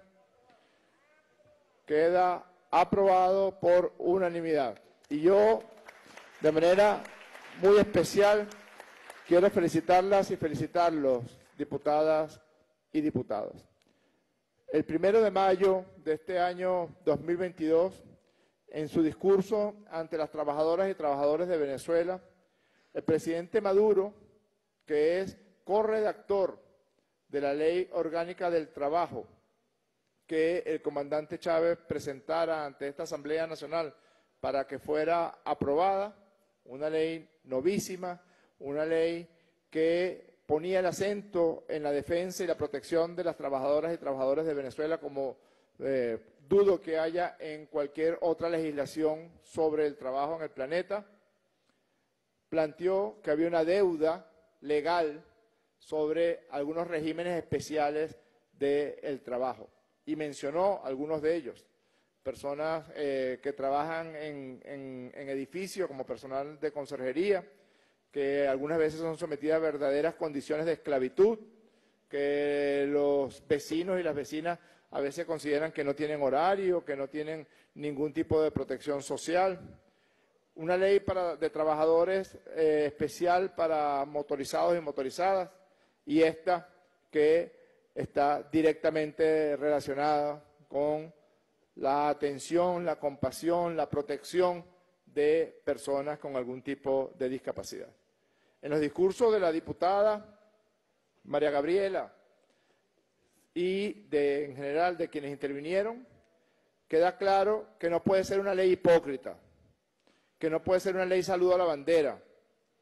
Queda aprobado por unanimidad. Y yo, de manera muy especial, quiero felicitarlas y felicitarlos, diputadas y diputados. El primero de mayo de este año dos mil veintidós, en su discurso ante las trabajadoras y trabajadores de Venezuela, el presidente Maduro, que es corredactor de la Ley Orgánica del Trabajo, que el comandante Chávez presentara ante esta Asamblea Nacional para que fuera aprobada, una ley novísima, una ley que ponía el acento en la defensa y la protección de las trabajadoras y trabajadores de Venezuela, como eh, dudo que haya en cualquier otra legislación sobre el trabajo en el planeta. Planteó que había una deuda legal sobre algunos regímenes especiales del trabajo y mencionó algunos de ellos. Personas eh, que trabajan en, en, en edificios como personal de conserjería, que algunas veces son sometidas a verdaderas condiciones de esclavitud, que los vecinos y las vecinas a veces consideran que no tienen horario, que no tienen ningún tipo de protección social. Una ley para, de trabajadores eh, especial para motorizados y motorizadas, y esta que está directamente relacionada con la atención, la compasión, la protección de personas con algún tipo de discapacidad. En los discursos de la diputada María Gabriela y de, en general de quienes intervinieron, queda claro que no puede ser una ley hipócrita, que no puede ser una ley saludo a la bandera,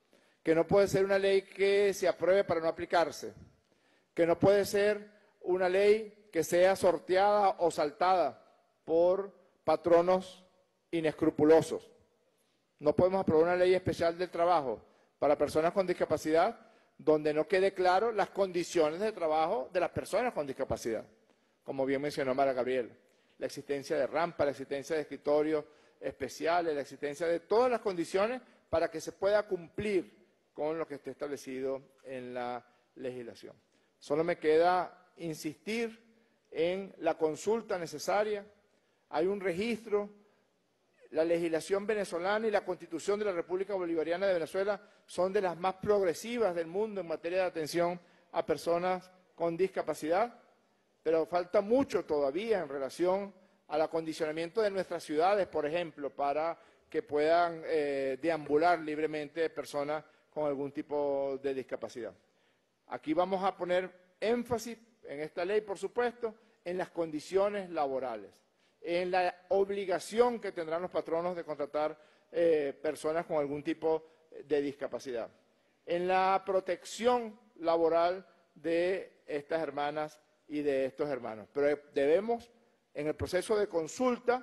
que no puede ser una ley que se apruebe para no aplicarse, que no puede ser una ley que sea sorteada o saltada por patronos inescrupulosos. No podemos aprobar una ley especial del trabajo para personas con discapacidad donde no quede claro las condiciones de trabajo de las personas con discapacidad, como bien mencionó Mara Gabriel. La existencia de rampa, la existencia de escritorios especiales, la existencia de todas las condiciones para que se pueda cumplir con lo que esté establecido en la legislación. Solo me queda insistir en la consulta necesaria. Hay un registro, la legislación venezolana y la Constitución de la República Bolivariana de Venezuela son de las más progresivas del mundo en materia de atención a personas con discapacidad, pero falta mucho todavía en relación al acondicionamiento de nuestras ciudades, por ejemplo, para que puedan eh, deambular libremente personas con algún tipo de discapacidad. Aquí vamos a poner énfasis en esta ley, por supuesto, en las condiciones laborales, en la obligación que tendrán los patronos de contratar eh, personas con algún tipo de discapacidad, en la protección laboral de estas hermanas y de estos hermanos. Pero debemos, en el proceso de consulta,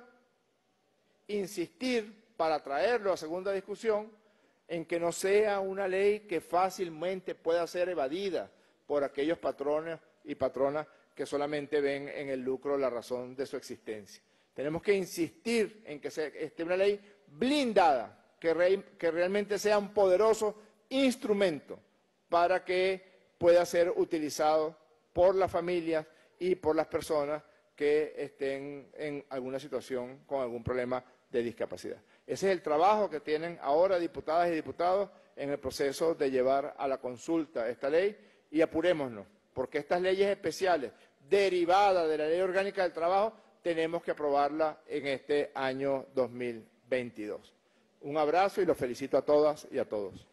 insistir para traerlo a segunda discusión en que no sea una ley que fácilmente pueda ser evadida por aquellos patrones y patronas que solamente ven en el lucro la razón de su existencia. Tenemos que insistir en que sea, esté una ley blindada, que, re, que realmente sea un poderoso instrumento para que pueda ser utilizado por las familias y por las personas que estén en alguna situación con algún problema de discapacidad. Ese es el trabajo que tienen ahora diputadas y diputados en el proceso de llevar a la consulta esta ley, y apurémonos, porque estas leyes especiales derivadas de la Ley Orgánica del Trabajo tenemos que aprobarla en este año dos mil veintidós. Un abrazo y los felicito a todas y a todos.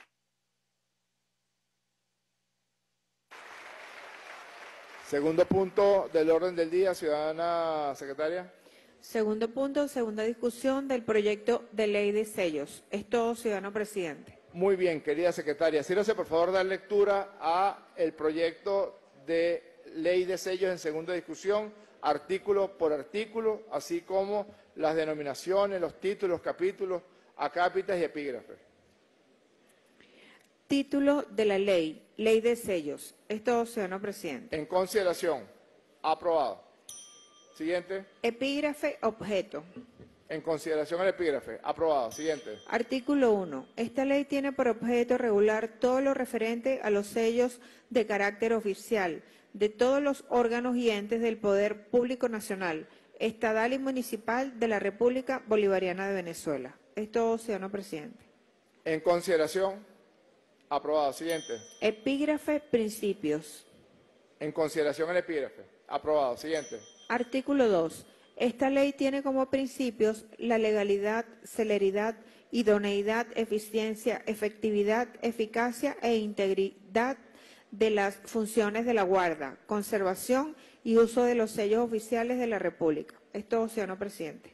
Segundo punto del orden del día, ciudadana secretaria. Segundo punto, segunda discusión del proyecto de ley de sellos. Es todo, ciudadano presidente. Muy bien, querida secretaria. Sírvase, por favor, dar lectura a el proyecto de ley de sellos en segunda discusión, artículo por artículo, así como las denominaciones, los títulos, capítulos, acápitas y epígrafes. Título de la ley, ley de sellos. Es todo, ciudadano presidente. En consideración. Aprobado. Siguiente. Epígrafe, objeto. En consideración al epígrafe. Aprobado. Siguiente. Artículo uno. Esta ley tiene por objeto regular todo lo referente a los sellos de carácter oficial de todos los órganos y entes del Poder Público Nacional, estatal y municipal de la República Bolivariana de Venezuela. Es todo, ciudadano presidente. En consideración. Aprobado. Siguiente. Epígrafe, principios. En consideración al epígrafe. Aprobado. Siguiente. Artículo dos. Esta ley tiene como principios la legalidad, celeridad, idoneidad, eficiencia, efectividad, eficacia e integridad de las funciones de la guarda, conservación y uso de los sellos oficiales de la República. Es todo, ciudadano presidente.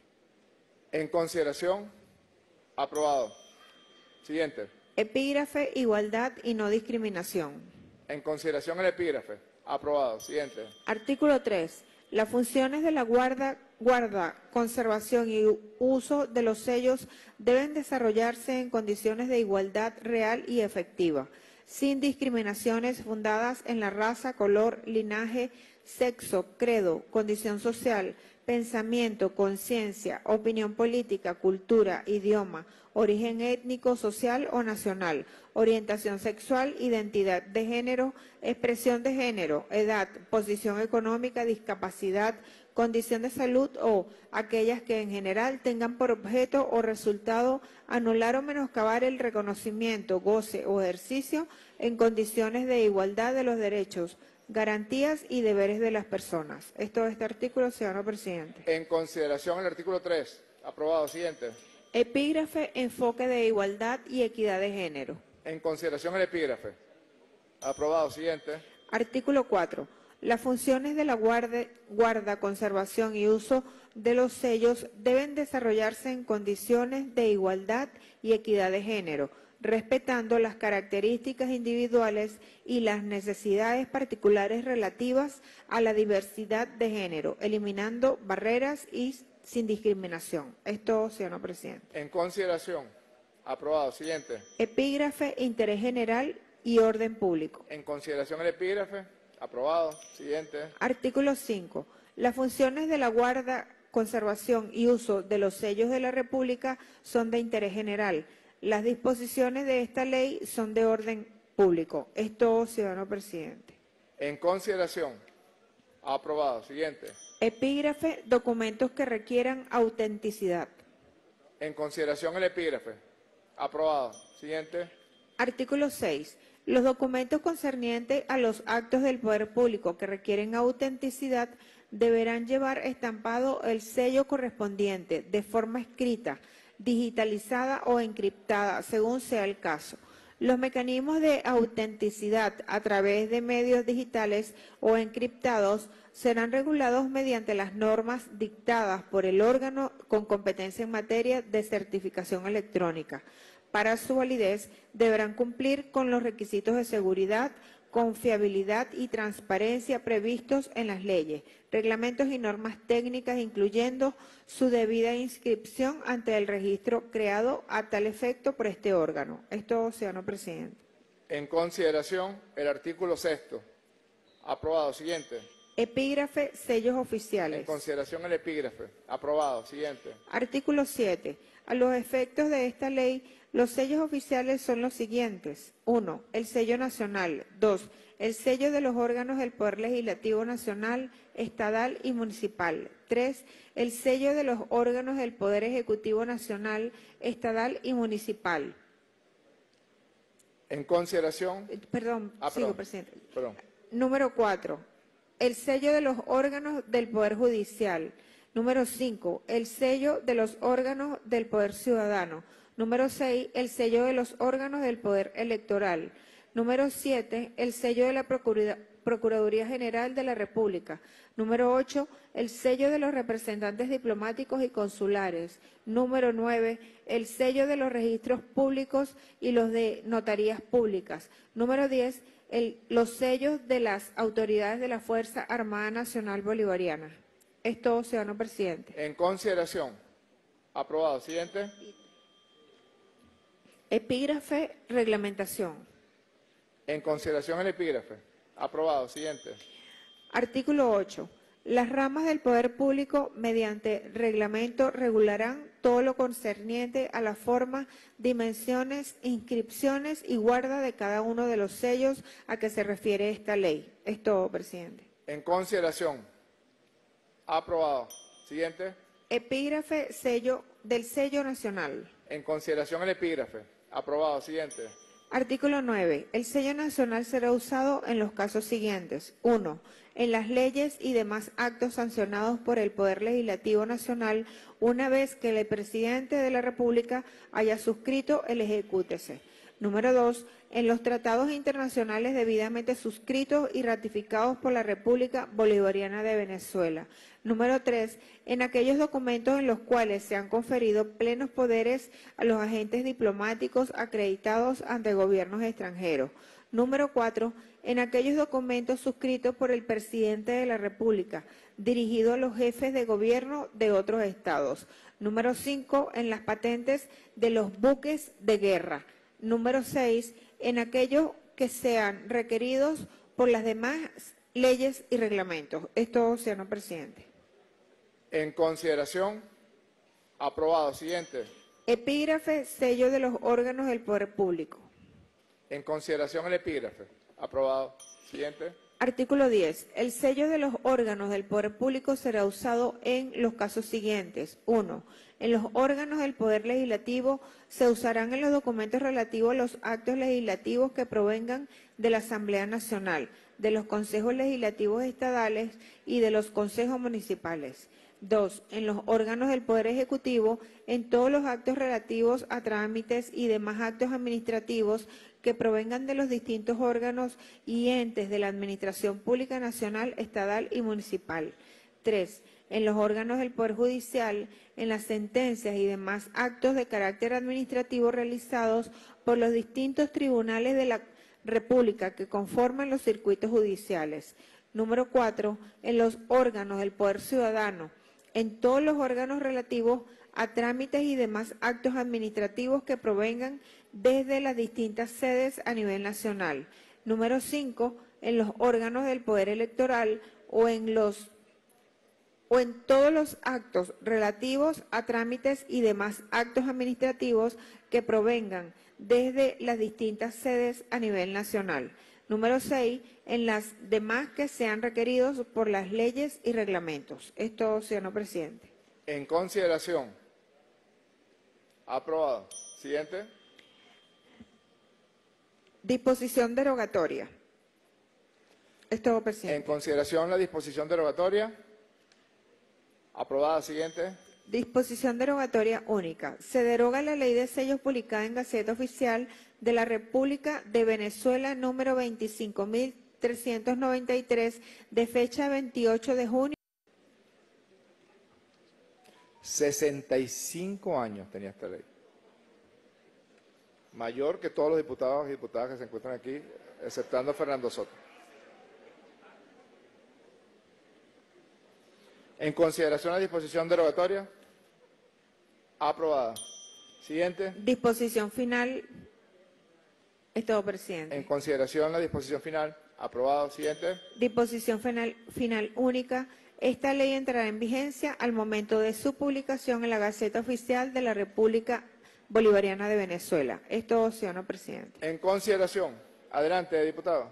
En consideración. Aprobado. Siguiente. Epígrafe, igualdad y no discriminación. En consideración al epígrafe. Aprobado. Siguiente. Artículo tres. Las funciones de la guarda, guarda, conservación y uso de los sellos deben desarrollarse en condiciones de igualdad real y efectiva, sin discriminaciones fundadas en la raza, color, linaje, sexo, credo, condición social, pensamiento, conciencia, opinión política, cultura, idioma, origen étnico, social o nacional, orientación sexual, identidad de género, expresión de género, edad, posición económica, discapacidad, condición de salud o aquellas que en general tengan por objeto o resultado anular o menoscabar el reconocimiento, goce o ejercicio en condiciones de igualdad de los derechos, garantías y deberes de las personas. Es todo este artículo, ciudadano presidente. En consideración el artículo tres. Aprobado. Siguiente. Epígrafe, enfoque de igualdad y equidad de género. En consideración el epígrafe. Aprobado. Siguiente. Artículo cuatro. Las funciones de la guarda, guarda, conservación y uso de los sellos deben desarrollarse en condiciones de igualdad y equidad de género, respetando las características individuales y las necesidades particulares relativas a la diversidad de género, eliminando barreras y sin discriminación. Esto, señor presidente. En consideración. Aprobado. Siguiente. Epígrafe, interés general y orden público. En consideración el epígrafe. Aprobado. Siguiente. Artículo cinco. Las funciones de la guarda, conservación y uso de los sellos de la República son de interés general. Las disposiciones de esta ley son de orden público. Esto, ciudadano presidente. En consideración. Aprobado. Siguiente. Epígrafe, documentos que requieran autenticidad. En consideración el epígrafe. Aprobado. Siguiente. Artículo seis. Los documentos concernientes a los actos del poder público que requieren autenticidad deberán llevar estampado el sello correspondiente de forma escrita, digitalizada o encriptada, según sea el caso. Los mecanismos de autenticidad a través de medios digitales o encriptados serán regulados mediante las normas dictadas por el órgano con competencia en materia de certificación electrónica. Para su validez, deberán cumplir con los requisitos de seguridad, confiabilidad y transparencia previstos en las leyes, reglamentos y normas técnicas, incluyendo su debida inscripción ante el registro creado a tal efecto por este órgano. Esto, señor presidente. En consideración el artículo sexto. Aprobado. Siguiente. Epígrafe, sellos oficiales. En consideración el epígrafe. Aprobado. Siguiente. Artículo siete. A los efectos de esta ley, los sellos oficiales son los siguientes. uno. El sello nacional. dos. El sello de los órganos del Poder Legislativo Nacional, Estatal y Municipal. tres. El sello de los órganos del Poder Ejecutivo Nacional, Estatal y Municipal. En consideración. Eh, Perdón, Ah, sigo, perdón. presidente. Perdón. Número cuatro. El sello de los órganos del Poder Judicial. Número cinco. El sello de los órganos del Poder Ciudadano. Número seis. El sello de los órganos del Poder Electoral. Número siete. El sello de la Procura- Procuraduría General de la República. Número ocho. El sello de los representantes diplomáticos y consulares. Número nueve. El sello de los registros públicos y los de notarías públicas. Número diez. El, los sellos de las autoridades de la Fuerza Armada Nacional Bolivariana. Esto, ciudadano presidente. En consideración. Aprobado. Siguiente. Epígrafe, reglamentación. En consideración el epígrafe. Aprobado. Siguiente. Artículo ocho. Las ramas del poder público, mediante reglamento, regularán todo lo concerniente a la forma, dimensiones, inscripciones y guarda de cada uno de los sellos a que se refiere esta ley. Es todo, presidente. En consideración. Aprobado. Siguiente. Epígrafe, sello del sello nacional. En consideración el epígrafe. Aprobado. Siguiente. Artículo nueve. El sello nacional será usado en los casos siguientes. uno. En las leyes y demás actos sancionados por el Poder Legislativo Nacional, una vez que el presidente de la República haya suscrito el ejecútese. Número dos. En los tratados internacionales debidamente suscritos y ratificados por la República Bolivariana de Venezuela. Número tres. En aquellos documentos en los cuales se han conferido plenos poderes a los agentes diplomáticos acreditados ante gobiernos extranjeros. Número cuatro. En aquellos documentos suscritos por el presidente de la República, dirigido a los jefes de gobierno de otros estados. Número cinco. En las patentes de los buques de guerra. Número seis. En aquellos que sean requeridos por las demás leyes y reglamentos. Esto, señor presidente. En consideración. Aprobado. Siguiente. Epígrafe, sello de los órganos del poder público. En consideración el epígrafe. Aprobado. Siguiente. Artículo diez. El sello de los órganos del poder público será usado en los casos siguientes. uno. En los órganos del Poder Legislativo se usarán en los documentos relativos a los actos legislativos que provengan de la Asamblea Nacional, de los consejos legislativos estadales y de los consejos municipales. dos. En los órganos del Poder Ejecutivo, en todos los actos relativos a trámites y demás actos administrativos que provengan de los distintos órganos y entes de la Administración Pública Nacional, Estatal y Municipal. tres. en los órganos del Poder Judicial, en las sentencias y demás actos de carácter administrativo realizados por los distintos tribunales de la República que conforman los circuitos judiciales. Número cuatro, en los órganos del Poder Ciudadano, en todos los órganos relativos a trámites y demás actos administrativos que provengan desde las distintas sedes a nivel nacional. Número cinco, en los órganos del Poder Electoral o en los o en todos los actos relativos a trámites y demás actos administrativos que provengan desde las distintas sedes a nivel nacional. Número seis, en las demás que sean requeridos por las leyes y reglamentos. Es todo, señor presidente. En consideración. Aprobado. Siguiente. Disposición derogatoria. Es todo, presidente. En consideración la disposición derogatoria. Aprobada. Siguiente. Disposición derogatoria única. Se deroga la ley de sellos publicada en Gaceta Oficial de la República de Venezuela número veinticinco mil trescientos noventa y tres de fecha veintiocho de junio. sesenta y cinco años tenía esta ley. Mayor que todos los diputados y diputadas que se encuentran aquí, exceptando a Fernando Soto. En consideración la disposición derogatoria. Aprobada. Siguiente. Disposición final. Es todo, presidente. En consideración la disposición final. Aprobado. Siguiente. Disposición final, final única. Esta ley entrará en vigencia al momento de su publicación en la Gaceta Oficial de la República Bolivariana de Venezuela. Es todo, señor presidente. En consideración. Adelante, diputado.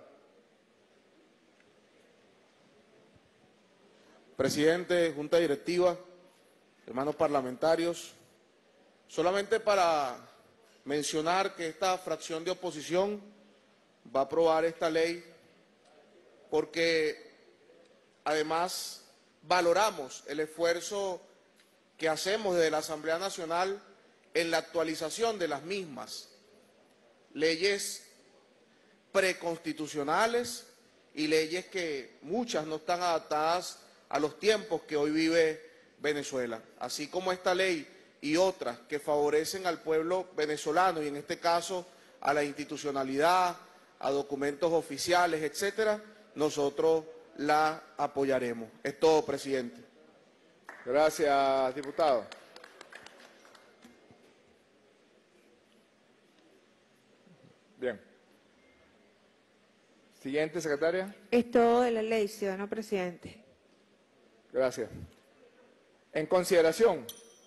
Presidente, Junta Directiva, hermanos parlamentarios, solamente para mencionar que esta fracción de oposición va a aprobar esta ley porque además valoramos el esfuerzo que hacemos desde la Asamblea Nacional en la actualización de las mismas, leyes preconstitucionales y leyes que muchas no están adaptadas a los tiempos que hoy vive Venezuela, así como esta ley y otras que favorecen al pueblo venezolano y en este caso a la institucionalidad, a documentos oficiales, etcétera, nosotros la apoyaremos. Es todo, presidente. Gracias, diputado. Bien. Siguiente, secretaria. Es todo de la ley, ciudadano presidente. Gracias. En consideración,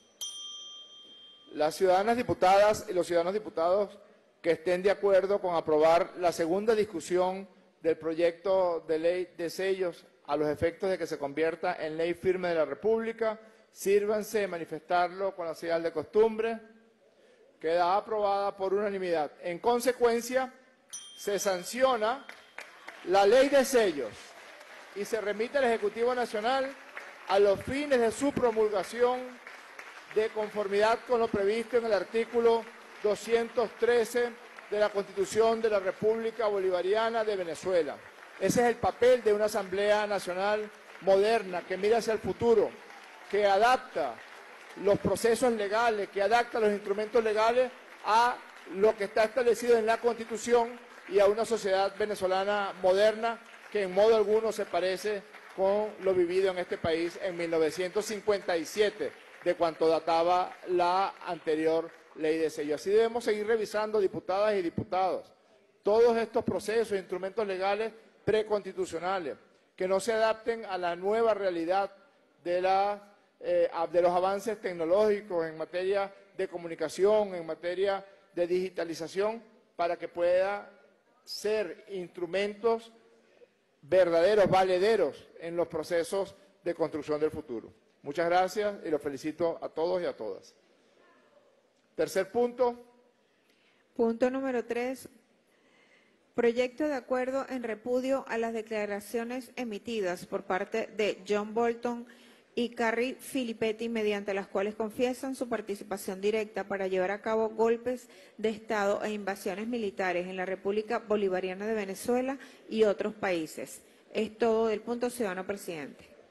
las ciudadanas diputadas y los ciudadanos diputados que estén de acuerdo con aprobar la segunda discusión del proyecto de ley de sellos a los efectos de que se convierta en ley firme de la República, sírvanse de manifestarlo con la señal de costumbre. Queda aprobada por unanimidad. En consecuencia, se sanciona la ley de sellos y se remite al Ejecutivo Nacional a los fines de su promulgación de conformidad con lo previsto en el artículo doscientos trece de la Constitución de la República Bolivariana de Venezuela. Ese es el papel de una Asamblea Nacional moderna que mira hacia el futuro, que adapta los procesos legales, que adapta los instrumentos legales a lo que está establecido en la Constitución y a una sociedad venezolana moderna que en modo alguno se parece con lo vivido en este país en mil novecientos cincuenta y siete, de cuanto databa la anterior ley de sello. Así debemos seguir revisando, diputadas y diputados, todos estos procesos e instrumentos legales preconstitucionales que no se adapten a la nueva realidad de, la, eh, de los avances tecnológicos en materia de comunicación, en materia de digitalización, para que pueda ser instrumentos verdaderos, valederos en los procesos de construcción del futuro. Muchas gracias y los felicito a todos y a todas. Tercer punto. Punto número tres. Proyecto de acuerdo en repudio a las declaraciones emitidas por parte de John Bolton y Carrie Filippetti, mediante las cuales confiesan su participación directa para llevar a cabo golpes de Estado e invasiones militares en la República Bolivariana de Venezuela y otros países. Es todo del punto, ciudadano presidente.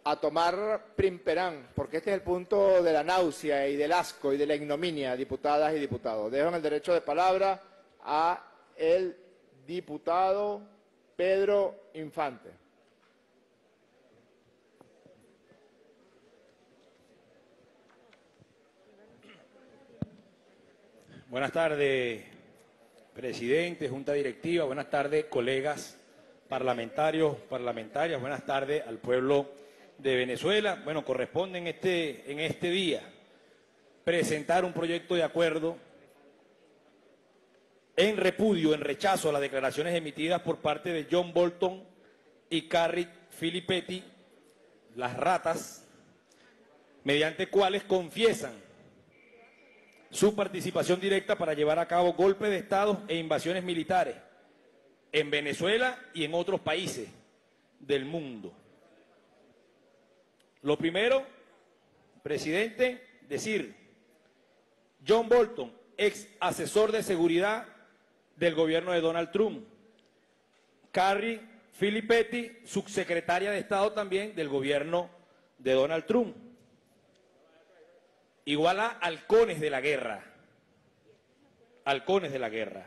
a tomar primperán, porque este es el punto de la náusea y del asco y de la ignominia, diputadas y diputados. Dejo en el derecho de palabra a el diputado Pedro Infante. Buenas tardes, presidente, junta directiva, buenas tardes, colegas parlamentarios, parlamentarias, buenas tardes al pueblo de Venezuela. Bueno, corresponde en este, en este día presentar un proyecto de acuerdo en repudio, en rechazo a las declaraciones emitidas por parte de John Bolton y Carrie Filipetti, las ratas, mediante cuales confiesan su participación directa para llevar a cabo golpes de Estado e invasiones militares en Venezuela y en otros países del mundo. Lo primero, presidente, decir, John Bolton, ex asesor de seguridad del gobierno de Donald Trump, Carrie Filipetti, subsecretaria de Estado también del gobierno de Donald Trump. Igual a halcones de la guerra, halcones de la guerra.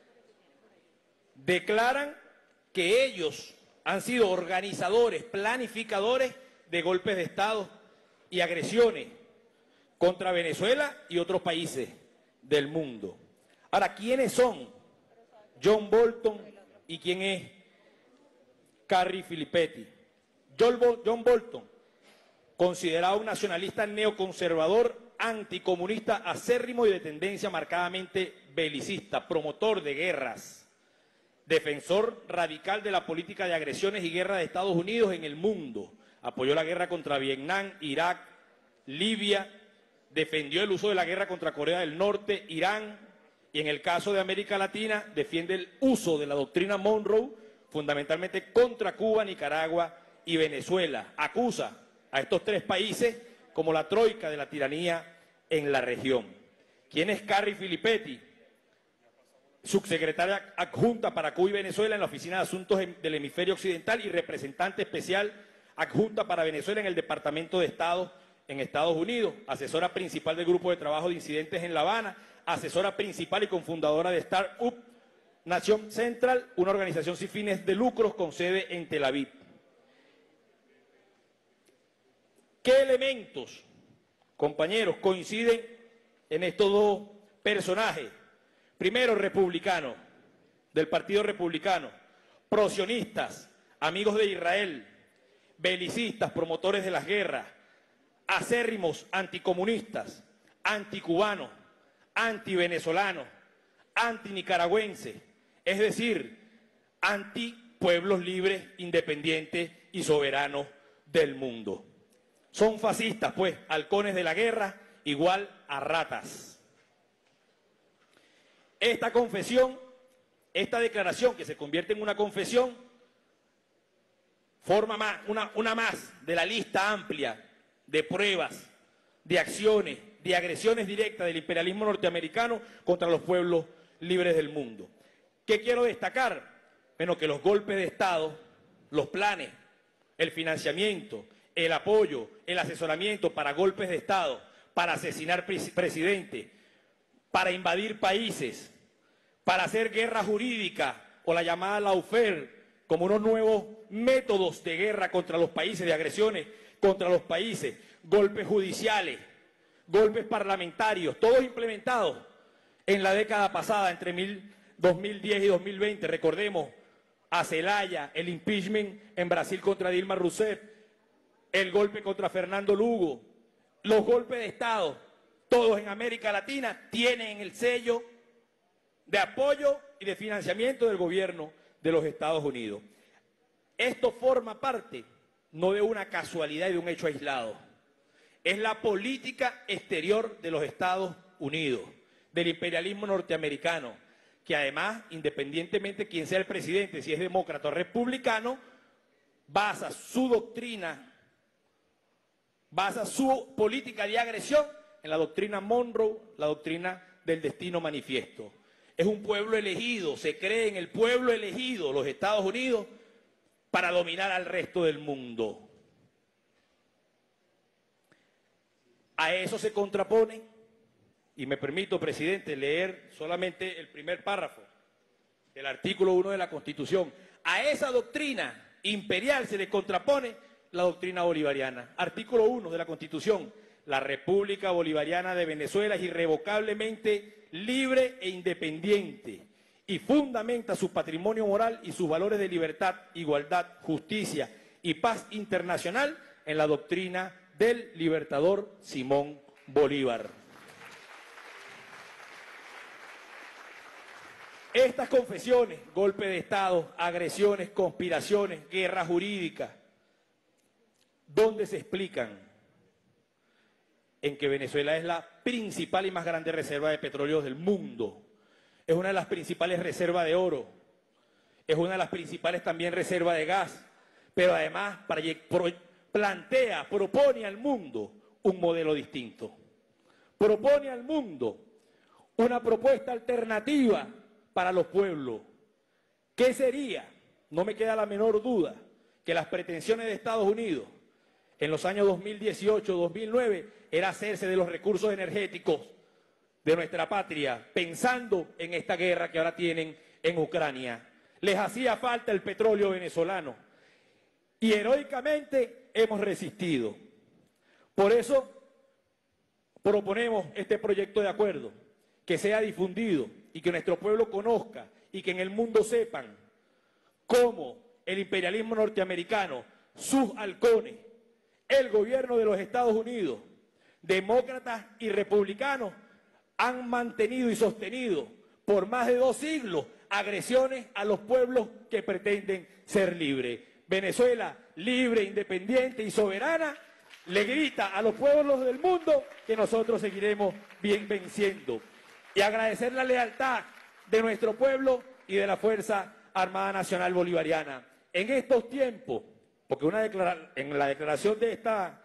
Declaran que ellos han sido organizadores, planificadores de golpes de Estado y agresiones contra Venezuela y otros países del mundo. Ahora, ¿quiénes son John Bolton y quién es Carrie Filipetti? John Bolton, considerado un nacionalista neoconservador, anticomunista acérrimo y de tendencia marcadamente belicista, promotor de guerras, defensor radical de la política de agresiones y guerra de Estados Unidos en el mundo, apoyó la guerra contra Vietnam, Irak, Libia, defendió el uso de la guerra contra Corea del Norte, Irán, y en el caso de América Latina defiende el uso de la doctrina Monroe, fundamentalmente contra Cuba, Nicaragua y Venezuela. Acusa a estos tres países como la troika de la tiranía en la región. ¿Quién es Carrie Filipetti? Subsecretaria adjunta para Cuba y Venezuela en la Oficina de Asuntos del Hemisferio Occidental y representante especial adjunta para Venezuela en el Departamento de Estado en Estados Unidos, asesora principal del Grupo de Trabajo de Incidentes en La Habana, asesora principal y cofundadora de Startup Nation Central, una organización sin fines de lucros con sede en Tel Aviv. ¿Qué elementos, compañeros, coinciden en estos dos personajes? Primero, republicanos, del Partido Republicano, prosionistas, amigos de Israel, belicistas, promotores de las guerras, acérrimos anticomunistas, anticubanos, antivenezolanos, antinicaragüenses, es decir, antipueblos libres, independientes y soberanos del mundo. Son fascistas, pues, halcones de la guerra, igual a ratas. Esta confesión, esta declaración que se convierte en una confesión, forma más, una, una más de la lista amplia de pruebas, de acciones, de agresiones directas del imperialismo norteamericano contra los pueblos libres del mundo. ¿Qué quiero destacar? Bueno, que los golpes de Estado, los planes, el financiamiento, el apoyo, el asesoramiento para golpes de Estado, para asesinar presidentes, para invadir países, para hacer guerra jurídica o la llamada lawfare, como unos nuevos métodos de guerra contra los países, de agresiones contra los países, golpes judiciales, golpes parlamentarios, todos implementados en la década pasada, entre mil, dos mil diez y dos mil veinte. Recordemos a Zelaya, el impeachment en Brasil contra Dilma Rousseff, el golpe contra Fernando Lugo, los golpes de Estado, todos en América Latina tienen el sello de apoyo y de financiamiento del gobierno de los Estados Unidos. Esto forma parte no de una casualidad y de un hecho aislado. Es la política exterior de los Estados Unidos, del imperialismo norteamericano, que además, independientemente de quién sea el presidente, si es demócrata o republicano, basa su doctrina, basa su política de agresión en la doctrina Monroe, la doctrina del destino manifiesto. Es un pueblo elegido, se cree en el pueblo elegido, los Estados Unidos, para dominar al resto del mundo. A eso se contrapone, y me permito, presidente, leer solamente el primer párrafo del artículo uno de la Constitución. A esa doctrina imperial se le contrapone la doctrina bolivariana. Artículo uno de la Constitución. La República Bolivariana de Venezuela es irrevocablemente libre e independiente y fundamenta su patrimonio moral y sus valores de libertad, igualdad, justicia y paz internacional en la doctrina del libertador Simón Bolívar. Estas confesiones, golpe de Estado, agresiones, conspiraciones, guerra jurídica, ¿dónde se explican? En que Venezuela es la principal y más grande reserva de petróleo del mundo. Es una de las principales reservas de oro. Es una de las principales también reservas de gas. Pero además plantea, propone al mundo un modelo distinto. Propone al mundo una propuesta alternativa para los pueblos. ¿Qué sería? No me queda la menor duda que las pretensiones de Estados Unidos en los años dos mil dieciocho dos mil nueve era hacerse de los recursos energéticos de nuestra patria, pensando en esta guerra que ahora tienen en Ucrania. Les hacía falta el petróleo venezolano y heroicamente hemos resistido. Por eso proponemos este proyecto de acuerdo, que sea difundido y que nuestro pueblo conozca y que en el mundo sepan cómo el imperialismo norteamericano, sus halcones, el gobierno de los Estados Unidos, demócratas y republicanos, han mantenido y sostenido por más de dos siglos agresiones a los pueblos que pretenden ser libres. Venezuela, libre, independiente y soberana, le grita a los pueblos del mundo que nosotros seguiremos bien venciendo. Y agradecer la lealtad de nuestro pueblo y de la Fuerza Armada Nacional Bolivariana. En estos tiempos, porque una declara, en la declaración de esta,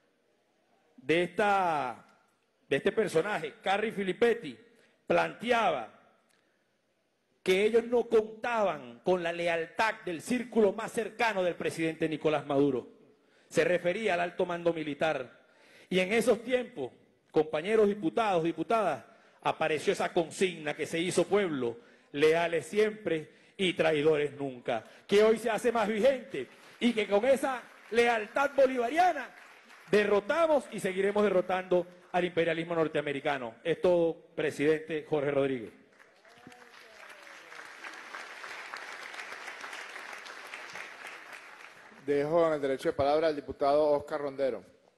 de esta, de este personaje, Carri Filipetti, planteaba que ellos no contaban con la lealtad del círculo más cercano del presidente Nicolás Maduro. Se refería al alto mando militar. Y en esos tiempos, compañeros diputados, diputadas, apareció esa consigna que se hizo pueblo, leales siempre y traidores nunca, que hoy se hace más vigente y que con esa lealtad bolivariana derrotamos y seguiremos derrotando al imperialismo norteamericano. Es todo, presidente Jorge Rodríguez. Dejo en el derecho de palabra al diputado Oscar Rondero.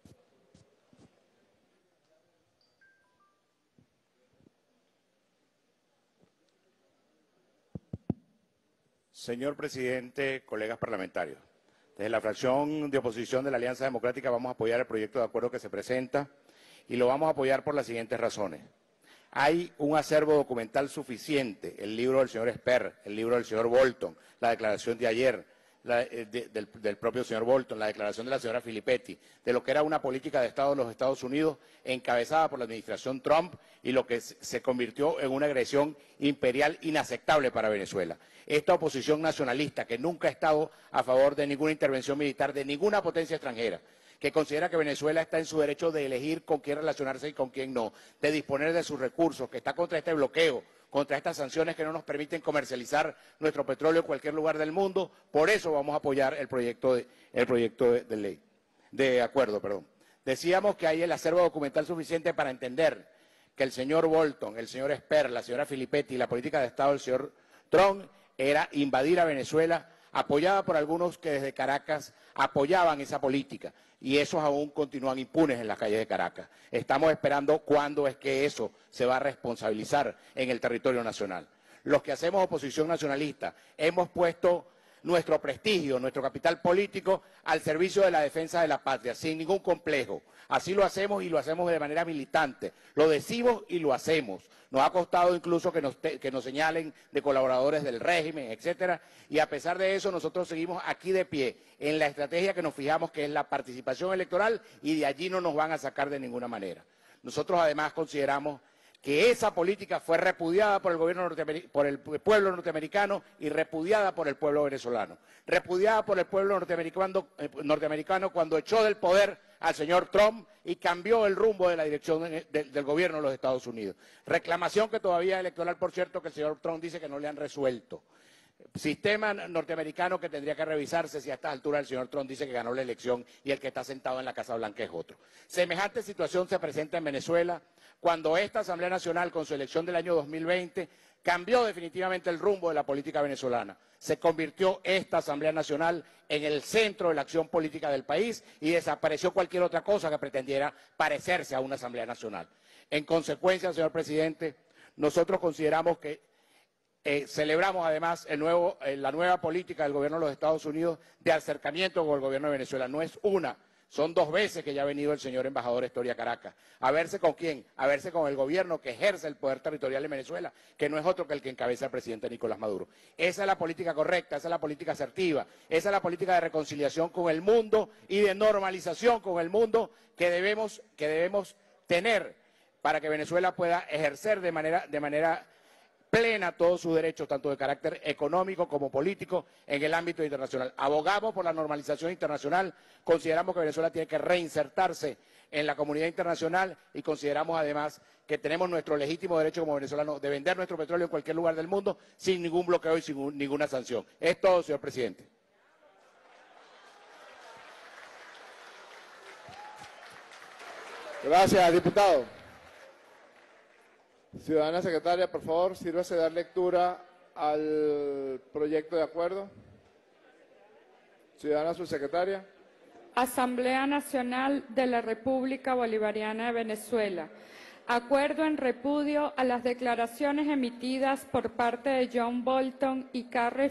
Señor presidente, colegas parlamentarios, desde la fracción de oposición de la Alianza Democrática vamos a apoyar el proyecto de acuerdo que se presenta y lo vamos a apoyar por las siguientes razones. Hay un acervo documental suficiente, el libro del señor Esper, el libro del señor Bolton, la declaración de ayer la, de, del, del propio señor Bolton, la declaración de la señora Filipetti, de lo que era una política de Estado de los Estados Unidos encabezada por la administración Trump y lo que se convirtió en una agresión imperial inaceptable para Venezuela. Esta oposición nacionalista, que nunca ha estado a favor de ninguna intervención militar de ninguna potencia extranjera, que considera que Venezuela está en su derecho de elegir con quién relacionarse y con quién no, de disponer de sus recursos, que está contra este bloqueo, contra estas sanciones que no nos permiten comercializar nuestro petróleo en cualquier lugar del mundo. Por eso vamos a apoyar el proyecto de, el proyecto de, de ley, de acuerdo, perdón. Decíamos que hay el acervo documental suficiente para entender que el señor Bolton, el señor Esper, la señora Filipetti y la política de Estado del señor Trump era invadir a Venezuela, apoyada por algunos que desde Caracas apoyaban esa política, y esos aún continúan impunes en las calles de Caracas. Estamos esperando cuándo es que eso se va a responsabilizar en el territorio nacional. Los que hacemos oposición nacionalista hemos puesto nuestro prestigio, nuestro capital político al servicio de la defensa de la patria, sin ningún complejo. Así lo hacemos y lo hacemos de manera militante. Lo decimos y lo hacemos. Nos ha costado incluso que nos, te, que nos señalen de colaboradores del régimen, etcétera. Y a pesar de eso, nosotros seguimos aquí de pie en la estrategia que nos fijamos, que es la participación electoral, y de allí no nos van a sacar de ninguna manera. Nosotros además consideramos que esa política fue repudiada por el gobierno norteamericano, por el pueblo norteamericano y repudiada por el pueblo venezolano. Repudiada por el pueblo norteamericano, eh, norteamericano cuando echó del poder al señor Trump y cambió el rumbo de la dirección de, de, del gobierno de los Estados Unidos. Reclamación que todavía electoral, por cierto, que el señor Trump dice que no le han resuelto. Sistema norteamericano que tendría que revisarse si a estas alturas el señor Trump dice que ganó la elección y el que está sentado en la Casa Blanca es otro. Semejante situación se presenta en Venezuela cuando esta Asamblea Nacional, con su elección del año dos mil veinte, cambió definitivamente el rumbo de la política venezolana. Se convirtió esta Asamblea Nacional en el centro de la acción política del país y desapareció cualquier otra cosa que pretendiera parecerse a una Asamblea Nacional. En consecuencia, señor presidente, nosotros consideramos que Eh, celebramos además el nuevo, eh, la nueva política del gobierno de los Estados Unidos de acercamiento con el gobierno de Venezuela. No es una, son dos veces que ya ha venido el señor embajador Estoria a Caracas. ¿A verse con quién? A verse con el gobierno que ejerce el poder territorial en Venezuela, que no es otro que el que encabeza el presidente Nicolás Maduro. Esa es la política correcta, esa es la política asertiva, esa es la política de reconciliación con el mundo y de normalización con el mundo que debemos, que debemos tener para que Venezuela pueda ejercer de manera, de manera plena todos sus derechos, tanto de carácter económico como político, en el ámbito internacional. Abogamos por la normalización internacional, consideramos que Venezuela tiene que reinsertarse en la comunidad internacional y consideramos además que tenemos nuestro legítimo derecho como venezolanos de vender nuestro petróleo en cualquier lugar del mundo sin ningún bloqueo y sin ninguna sanción. Es todo, señor presidente. Gracias, diputado. Ciudadana secretaria, por favor, sírvase de dar lectura al proyecto de acuerdo. Ciudadana subsecretaria. Asamblea Nacional de la República Bolivariana de Venezuela. Acuerdo en repudio a las declaraciones emitidas por parte de John Bolton y Carrie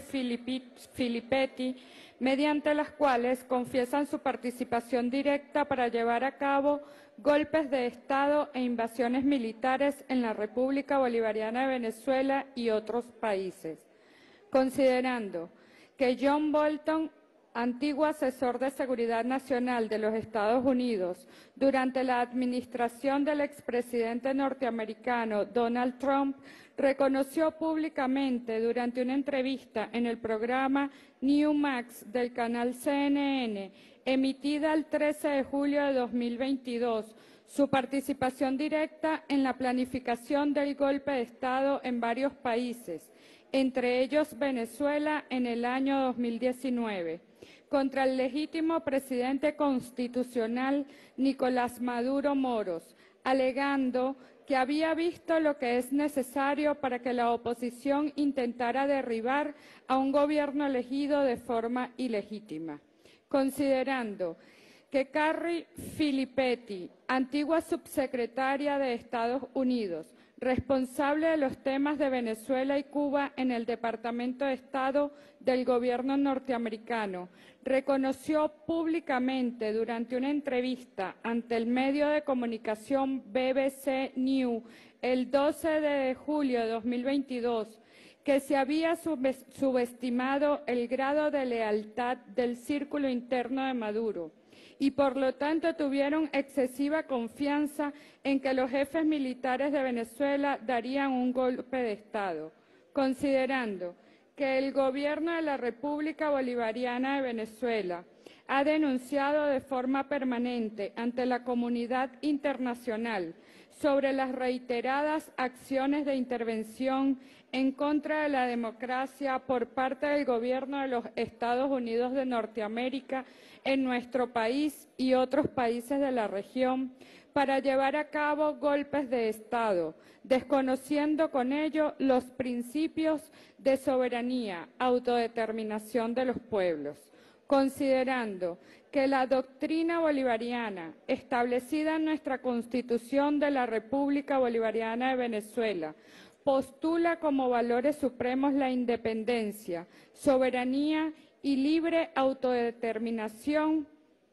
Filippetti, mediante las cuales confiesan su participación directa para llevar a cabo golpes de Estado e invasiones militares en la República Bolivariana de Venezuela y otros países. Considerando que John Bolton, antiguo asesor de Seguridad Nacional de los Estados Unidos, durante la administración del expresidente norteamericano Donald Trump, reconoció públicamente durante una entrevista en el programa Newsmax del canal C N N, emitida el trece de julio de dos mil veintidós, su participación directa en la planificación del golpe de Estado en varios países, entre ellos Venezuela en el año dos mil diecinueve, contra el legítimo presidente constitucional Nicolás Maduro Moros, alegando que había visto lo que es necesario para que la oposición intentara derribar a un gobierno elegido de forma ilegítima. Considerando que Carrie Filippetti, antigua subsecretaria de Estados Unidos, responsable de los temas de Venezuela y Cuba en el Departamento de Estado del gobierno norteamericano, reconoció públicamente durante una entrevista ante el medio de comunicación B B C News el doce de julio de dos mil veintidós que se había subestimado el grado de lealtad del círculo interno de Maduro y por lo tanto tuvieron excesiva confianza en que los jefes militares de Venezuela darían un golpe de Estado, considerando que el gobierno de la República Bolivariana de Venezuela ha denunciado de forma permanente ante la comunidad internacional sobre las reiteradas acciones de intervención en contra de la democracia por parte del gobierno de los Estados Unidos de Norteamérica en nuestro país y otros países de la región para llevar a cabo golpes de Estado, desconociendo con ello los principios de soberanía, autodeterminación de los pueblos, considerando que la doctrina bolivariana establecida en nuestra Constitución de la República Bolivariana de Venezuela postula como valores supremos la independencia, soberanía y libre autodeterminación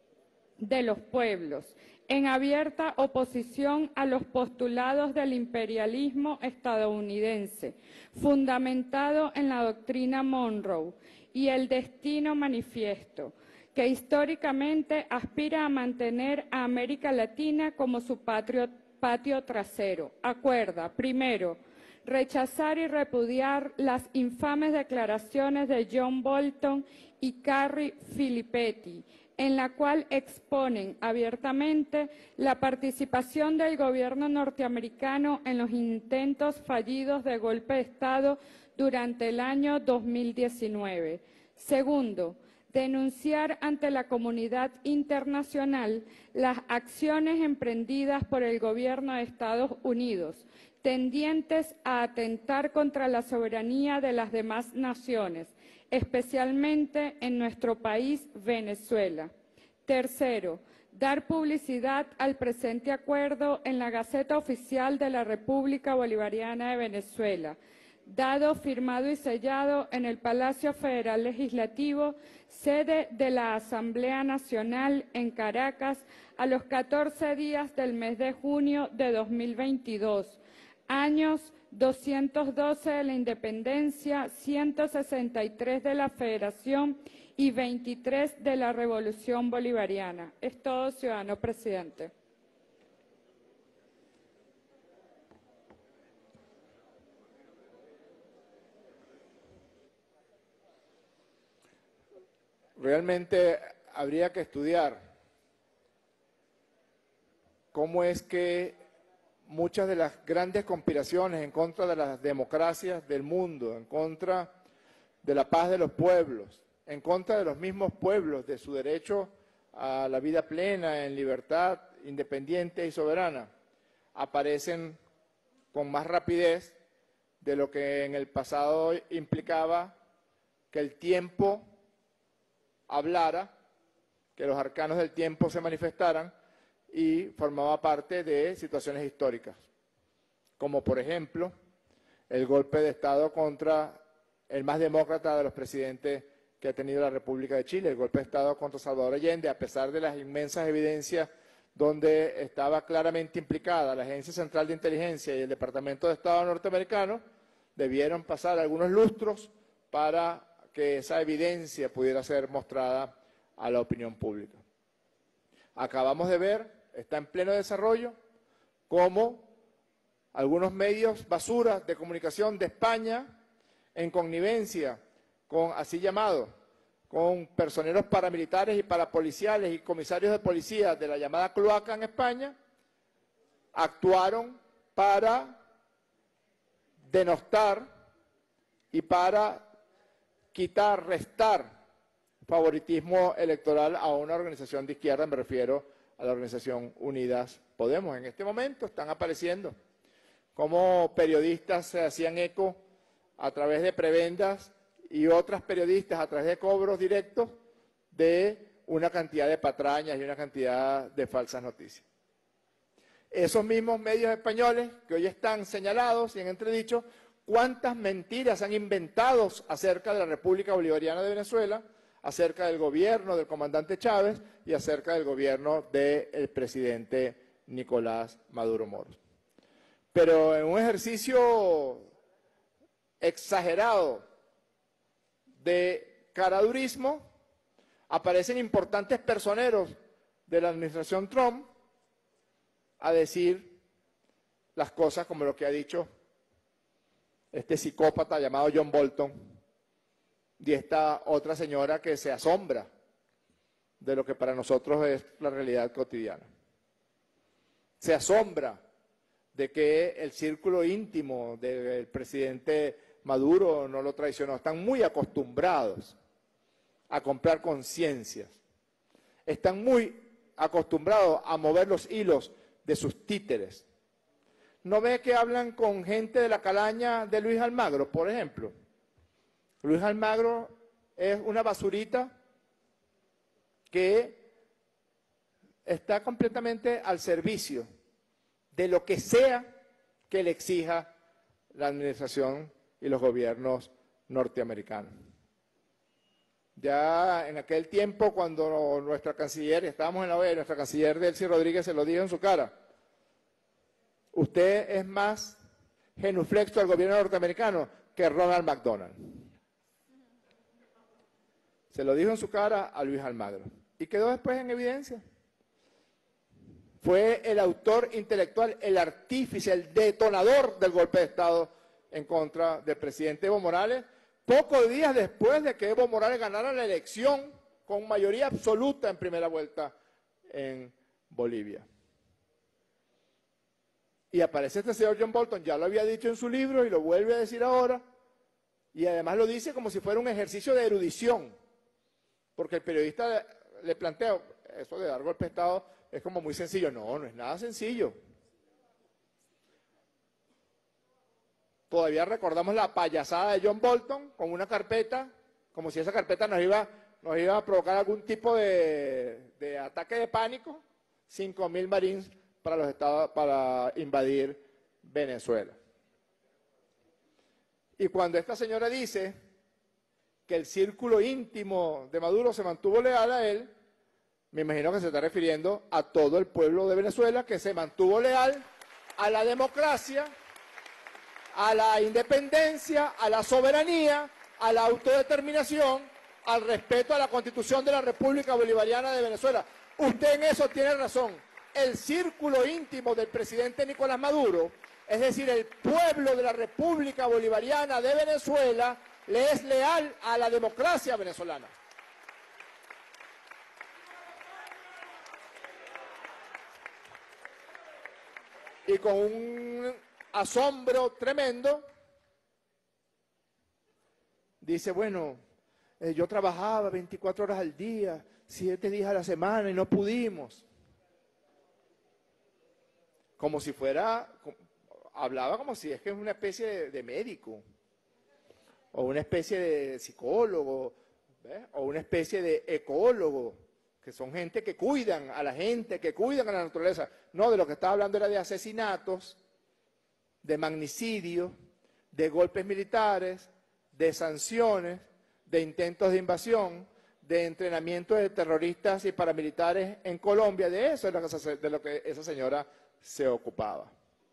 de los pueblos, en abierta oposición a los postulados del imperialismo estadounidense, fundamentado en la doctrina Monroe y el Destino Manifiesto, que históricamente aspira a mantener a América Latina como su patrio, patio trasero. Acuerda, primero, rechazar y repudiar las infames declaraciones de John Bolton y Carrie Filippetti, en la cual exponen abiertamente la participación del gobierno norteamericano en los intentos fallidos de golpe de Estado durante el año dos mil diecinueve. Segundo, denunciar ante la comunidad internacional las acciones emprendidas por el gobierno de Estados Unidos, tendientes a atentar contra la soberanía de las demás naciones, especialmente en nuestro país, Venezuela. Tercero, dar publicidad al presente acuerdo en la Gaceta Oficial de la República Bolivariana de Venezuela, dado, firmado y sellado en el Palacio Federal Legislativo, sede de la Asamblea Nacional en Caracas, a los catorce días del mes de junio de dos mil veintidós, años doscientos doce de la Independencia, ciento sesenta y tres de la Federación y veintitrés de la Revolución Bolivariana. Es todo, ciudadano presidente. Realmente habría que estudiar cómo es que muchas de las grandes conspiraciones en contra de las democracias del mundo, en contra de la paz de los pueblos, en contra de los mismos pueblos, de su derecho a la vida plena, en libertad, independiente y soberana, aparecen con más rapidez de lo que en el pasado implicaba que el tiempo hablara, que los arcanos del tiempo se manifestaran, y formaba parte de situaciones históricas, como por ejemplo el golpe de Estado contra el más demócrata de los presidentes que ha tenido la República de Chile, el golpe de Estado contra Salvador Allende, a pesar de las inmensas evidencias donde estaba claramente implicada la Agencia Central de Inteligencia y el Departamento de Estado norteamericano, debieron pasar algunos lustros para que esa evidencia pudiera ser mostrada a la opinión pública. Acabamos de ver, está en pleno desarrollo, cómo algunos medios basura de comunicación de España, en connivencia con, así llamados, con personeros paramilitares y parapoliciales y comisarios de policía de la llamada cloaca en España, actuaron para denostar y para quitar, restar favoritismo electoral a una organización de izquierda, me refiero a la organización Unidas Podemos. En este momento están apareciendo como periodistas se hacían eco a través de prebendas y otras periodistas a través de cobros directos de una cantidad de patrañas y una cantidad de falsas noticias. Esos mismos medios españoles que hoy están señalados y en entredicho, cuántas mentiras han inventado acerca de la República Bolivariana de Venezuela, acerca del gobierno del comandante Chávez y acerca del gobierno del presidente Nicolás Maduro Moros. Pero en un ejercicio exagerado de caradurismo, aparecen importantes personeros de la administración Trump a decir las cosas como lo que ha dicho este psicópata llamado John Bolton y esta otra señora que se asombra de lo que para nosotros es la realidad cotidiana. Se asombra de que el círculo íntimo del presidente Maduro no lo traicionó. Están muy acostumbrados a comprar conciencias. Están muy acostumbrados a mover los hilos de sus títeres. ¿No ve que hablan con gente de la calaña de Luis Almagro, por ejemplo? Luis Almagro es una basurita que está completamente al servicio de lo que sea que le exija la administración y los gobiernos norteamericanos. Ya en aquel tiempo, cuando nuestra canciller, estábamos en la O E A, nuestra canciller Delcy Rodríguez se lo dijo en su cara, usted es más genuflexo al gobierno norteamericano que Ronald McDonald. Se lo dijo en su cara a Luis Almagro y quedó después en evidencia. Fue el autor intelectual, el artífice, el detonador del golpe de Estado en contra del presidente Evo Morales, pocos días después de que Evo Morales ganara la elección con mayoría absoluta en primera vuelta en Bolivia. Y aparece este señor John Bolton, ya lo había dicho en su libro y lo vuelve a decir ahora, y además lo dice como si fuera un ejercicio de erudición, porque el periodista le plantea, eso de dar golpe de Estado es como muy sencillo. No, no es nada sencillo. Todavía recordamos la payasada de John Bolton con una carpeta, como si esa carpeta nos iba, nos iba a provocar algún tipo de, de ataque de pánico, cinco mil marines para los estados, para invadir Venezuela. Y cuando esta señora dice que el círculo íntimo de Maduro se mantuvo leal a él, me imagino que se está refiriendo a todo el pueblo de Venezuela que se mantuvo leal a la democracia, a la independencia, a la soberanía, a la autodeterminación, al respeto a la Constitución de la República Bolivariana de Venezuela. Usted en eso tiene razón. El círculo íntimo del presidente Nicolás Maduro, es decir, el pueblo de la República Bolivariana de Venezuela, le es leal a la democracia venezolana. Y con un asombro tremendo, dice, bueno, eh, yo trabajaba veinticuatro horas al día, siete días a la semana y no pudimos. Como si fuera, hablaba como si es que es una especie de, de médico, o una especie de psicólogo, ¿ves? O una especie de ecólogo, que son gente que cuidan a la gente, que cuidan a la naturaleza. No, de lo que estaba hablando era de asesinatos, de magnicidios, de golpes militares, de sanciones, de intentos de invasión, de entrenamiento de terroristas y paramilitares en Colombia. De eso es lo que, se, de lo que esa señora se ocupaba.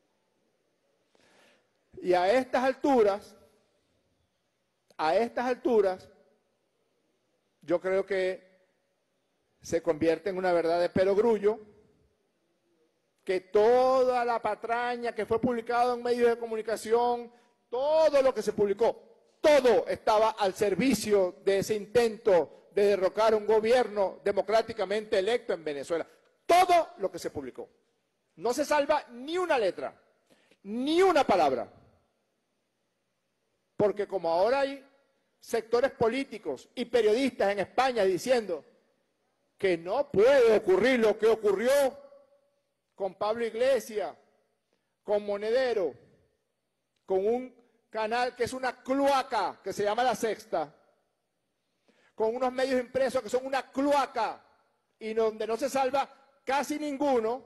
Y a estas alturas, a estas alturas, yo creo que se convierte en una verdad de perogrullo que toda la patraña que fue publicado en medios de comunicación, todo lo que se publicó, todo estaba al servicio de ese intento de derrocar un gobierno democráticamente electo en Venezuela. Todo lo que se publicó. No se salva ni una letra, ni una palabra. Porque como ahora hay sectores políticos y periodistas en España diciendo que no puede ocurrir lo que ocurrió con Pablo Iglesias, con Monedero, con un canal que es una cloaca, que se llama La Sexta, con unos medios impresos que son una cloaca y donde no se salva casi ninguno,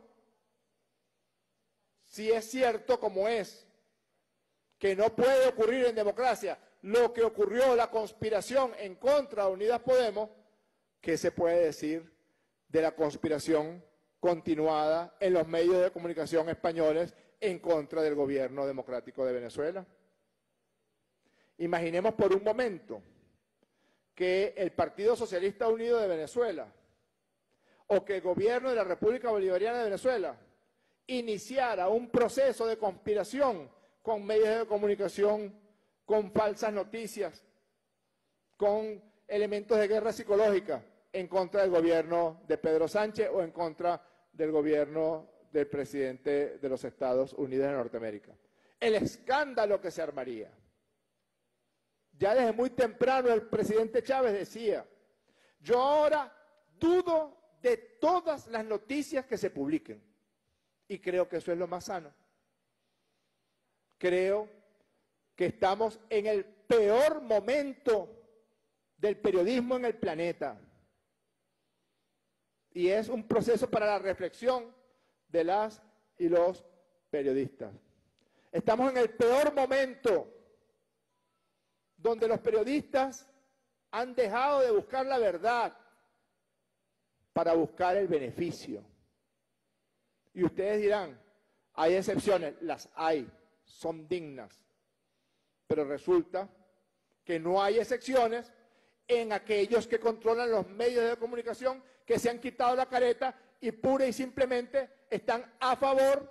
si es cierto como es, que no puede ocurrir en democracia lo que ocurrió, la conspiración en contra de Unidas Podemos, ¿qué se puede decir de la conspiración continuada en los medios de comunicación españoles en contra del gobierno democrático de Venezuela? Imaginemos por un momento que el Partido Socialista Unido de Venezuela o que el gobierno de la República Bolivariana de Venezuela iniciara un proceso de conspiración con medios de comunicación, con falsas noticias, con elementos de guerra psicológica en contra del gobierno de Pedro Sánchez o en contra del gobierno del presidente de los Estados Unidos de Norteamérica. El escándalo que se armaría. Ya desde muy temprano el presidente Chávez decía, yo ahora dudo de todas las noticias que se publiquen. Y creo que eso es lo más sano. Creo que estamos en el peor momento del periodismo en el planeta. Y es un proceso para la reflexión de las y los periodistas. Estamos en el peor momento donde los periodistas han dejado de buscar la verdad para buscar el beneficio. Y ustedes dirán, hay excepciones, las hay, son dignas. Pero resulta que no hay excepciones en aquellos que controlan los medios de comunicación, que se han quitado la careta y pura y simplemente están a favor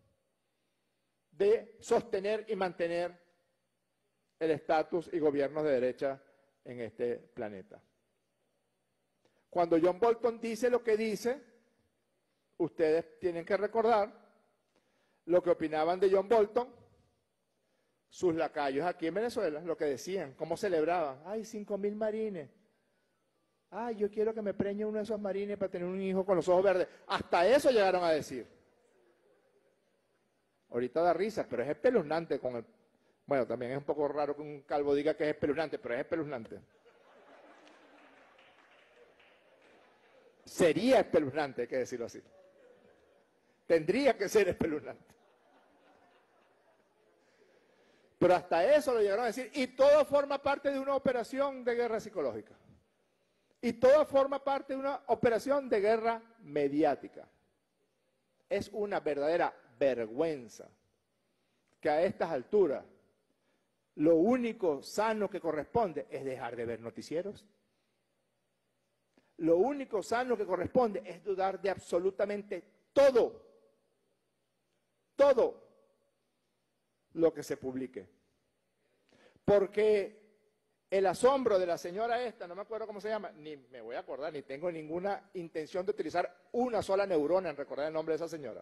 de sostener y mantener el estatus y gobiernos de derecha en este planeta. Cuando John Bolton dice lo que dice, ustedes tienen que recordar lo que opinaban de John Bolton sus lacayos aquí en Venezuela, lo que decían, cómo celebraban. Ay, cinco mil marines. Ay, yo quiero que me preñe uno de esos marines para tener un hijo con los ojos verdes. Hasta eso llegaron a decir. Ahorita da risa, pero es espeluznante con el... Bueno, también es un poco raro que un calvo diga que es espeluznante, pero es espeluznante. Sería espeluznante, hay que decirlo así. Tendría que ser espeluznante. Pero hasta eso lo llegaron a decir. Y todo forma parte de una operación de guerra psicológica. Y todo forma parte de una operación de guerra mediática. Es una verdadera vergüenza que a estas alturas lo único sano que corresponde es dejar de ver noticieros. Lo único sano que corresponde es dudar de absolutamente todo, todo lo que se publique. Porque el asombro de la señora esta, no me acuerdo cómo se llama, ni me voy a acordar, ni tengo ninguna intención de utilizar una sola neurona en recordar el nombre de esa señora.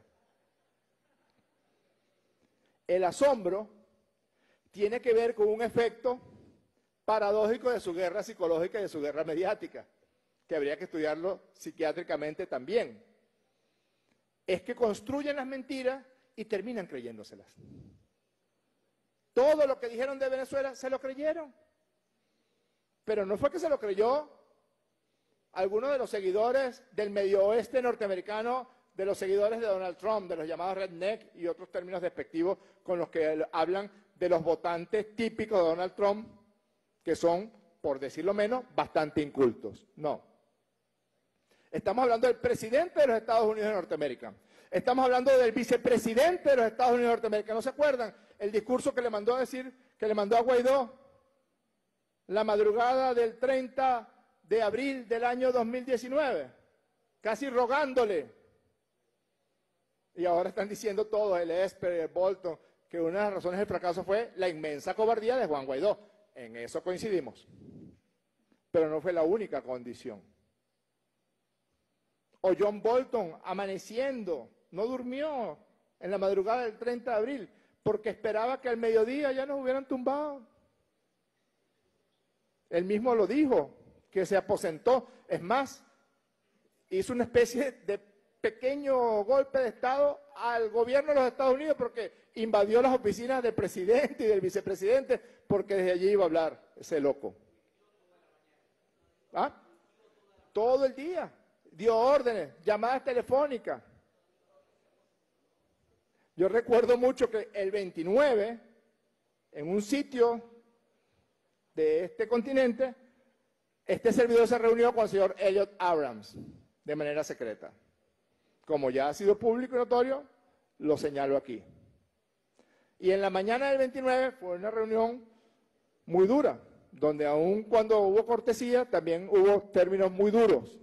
El asombro tiene que ver con un efecto paradójico de su guerra psicológica y de su guerra mediática, que habría que estudiarlo psiquiátricamente también. Es que construyen las mentiras y terminan creyéndoselas. Todo lo que dijeron de Venezuela se lo creyeron. Pero no fue que se lo creyó alguno de los seguidores del medio oeste norteamericano, de los seguidores de Donald Trump, de los llamados redneck y otros términos despectivos con los que hablan de los votantes típicos de Donald Trump, que son, por decirlo menos, bastante incultos. No. Estamos hablando del presidente de los Estados Unidos de Norteamérica. Estamos hablando del vicepresidente de los Estados Unidos de Norteamérica. ¿No se acuerdan el discurso que le mandó a decir, que le mandó a Guaidó la madrugada del treinta de abril del año dos mil diecinueve? Casi rogándole. Y ahora están diciendo todos, el Esper, el Bolton, que una de las razones del fracaso fue la inmensa cobardía de Juan Guaidó. En eso coincidimos. Pero no fue la única condición. O John Bolton amaneciendo, no durmió en la madrugada del treinta de abril, porque esperaba que al mediodía ya nos hubieran tumbado. Él mismo lo dijo, que se aposentó. Es más, hizo una especie de pequeño golpe de Estado al gobierno de los Estados Unidos porque invadió las oficinas del presidente y del vicepresidente porque desde allí iba a hablar ese loco. ¿Ah? Todo el día. Dio órdenes, llamadas telefónicas. Yo recuerdo mucho que el veintinueve, en un sitio de este continente, este servidor se reunió con el señor Elliot Abrams de manera secreta. Como ya ha sido público y notorio, lo señalo aquí. Y en la mañana del veintinueve fue una reunión muy dura, donde aun cuando hubo cortesía, también hubo términos muy duros.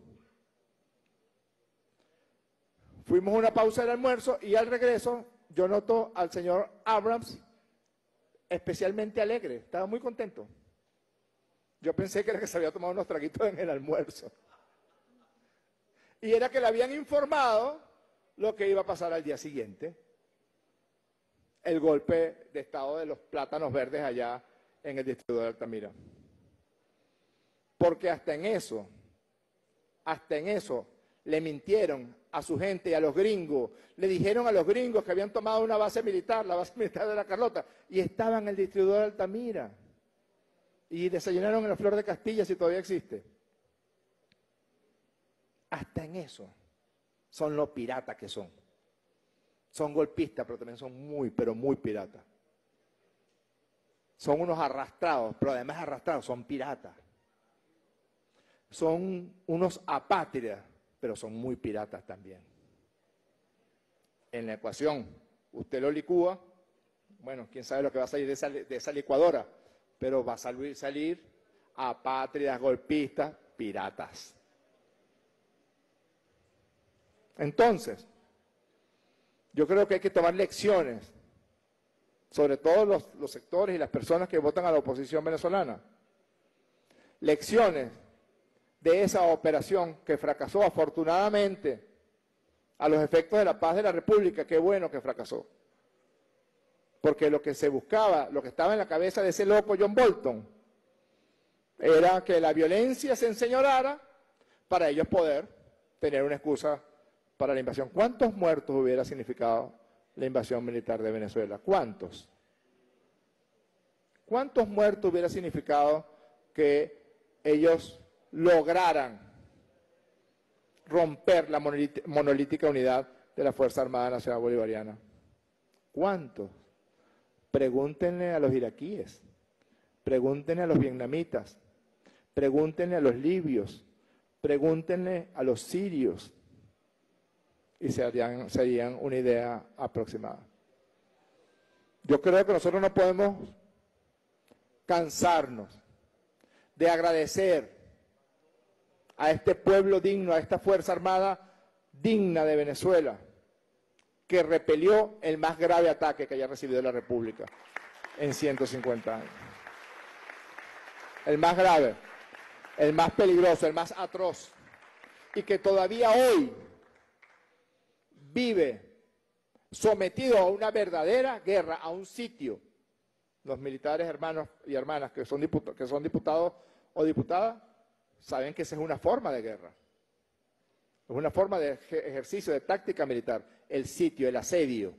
Fuimos a una pausa del almuerzo y al regreso yo noto al señor Abrams especialmente alegre, estaba muy contento. Yo pensé que era que se había tomado unos traguitos en el almuerzo. Y era que le habían informado lo que iba a pasar al día siguiente. El golpe de estado de los plátanos verdes allá en el distrito de Altamira. Porque hasta en eso, hasta en eso, le mintieron a su gente y a los gringos. Le dijeron a los gringos que habían tomado una base militar, la base militar de la Carlota, y estaban en el distrito de Altamira. Y desayunaron en la Flor de Castilla, si todavía existe. Hasta en eso son los piratas que son. Son golpistas, pero también son muy, pero muy piratas. Son unos arrastrados, pero además arrastrados, son piratas. Son unos apátridas, pero son muy piratas también. En la ecuación, usted lo licúa, bueno, quién sabe lo que va a salir de esa, de esa licuadora, pero va a salir, salir apátridas, golpistas, piratas. Entonces, yo creo que hay que tomar lecciones, sobre todo los, los sectores y las personas que votan a la oposición venezolana. Lecciones de esa operación que fracasó afortunadamente a los efectos de la paz de la República. Qué bueno que fracasó. Porque lo que se buscaba, lo que estaba en la cabeza de ese loco John Bolton, era que la violencia se enseñorara para ellos poder tener una excusa para la invasión. ¿Cuántos muertos hubiera significado la invasión militar de Venezuela? ¿Cuántos? ¿Cuántos muertos hubiera significado que ellos lograran romper la monolítica unidad de la Fuerza Armada Nacional Bolivariana? ¿Cuántos? Pregúntenle a los iraquíes, pregúntenle a los vietnamitas, pregúntenle a los libios, pregúntenle a los sirios y se harían, serían una idea aproximada. Yo creo que nosotros no podemos cansarnos de agradecer a este pueblo digno, a esta Fuerza Armada digna de Venezuela, que repelió el más grave ataque que haya recibido la República en ciento cincuenta años. El más grave, el más peligroso, el más atroz, y que todavía hoy vive sometido a una verdadera guerra, a un sitio. Los militares hermanos y hermanas que son diputados, que son diputados o diputadas saben que esa es una forma de guerra. Es una forma de ejercicio de táctica militar. El sitio, el asedio.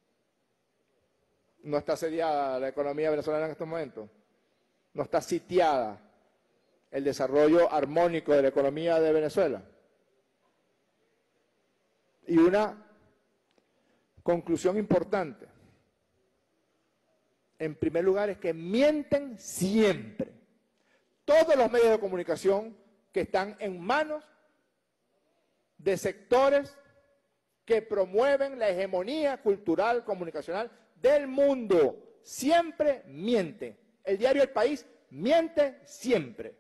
No está asediada la economía venezolana en estos momentos. No está sitiada el desarrollo armónico de la economía de Venezuela. Y una conclusión importante, en primer lugar, es que mienten siempre. Todos los medios de comunicación que están en manos de sectores que promueven la hegemonía cultural, comunicacional del mundo, siempre mienten. El diario El País miente siempre.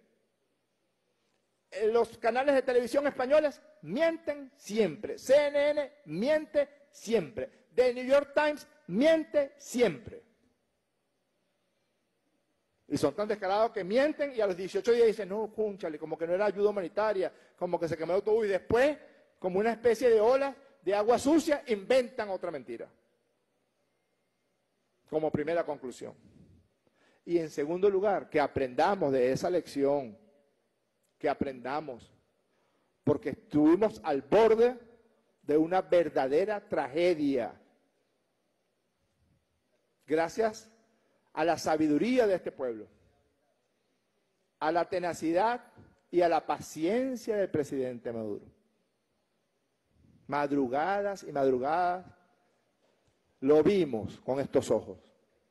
Los canales de televisión españoles mienten siempre. C N N miente siempre. The New York Times miente siempre. Y son tan descarados que mienten y a los dieciocho días dicen, no, cúnchale, como que no era ayuda humanitaria, como que se quemó el autobús y después, como una especie de ola de agua sucia, inventan otra mentira. Como primera conclusión. Y en segundo lugar, que aprendamos de esa lección, que aprendamos, porque estuvimos al borde de una verdadera tragedia. Gracias a la sabiduría de este pueblo, a la tenacidad y a la paciencia del presidente Maduro. Madrugadas y madrugadas lo vimos con estos ojos,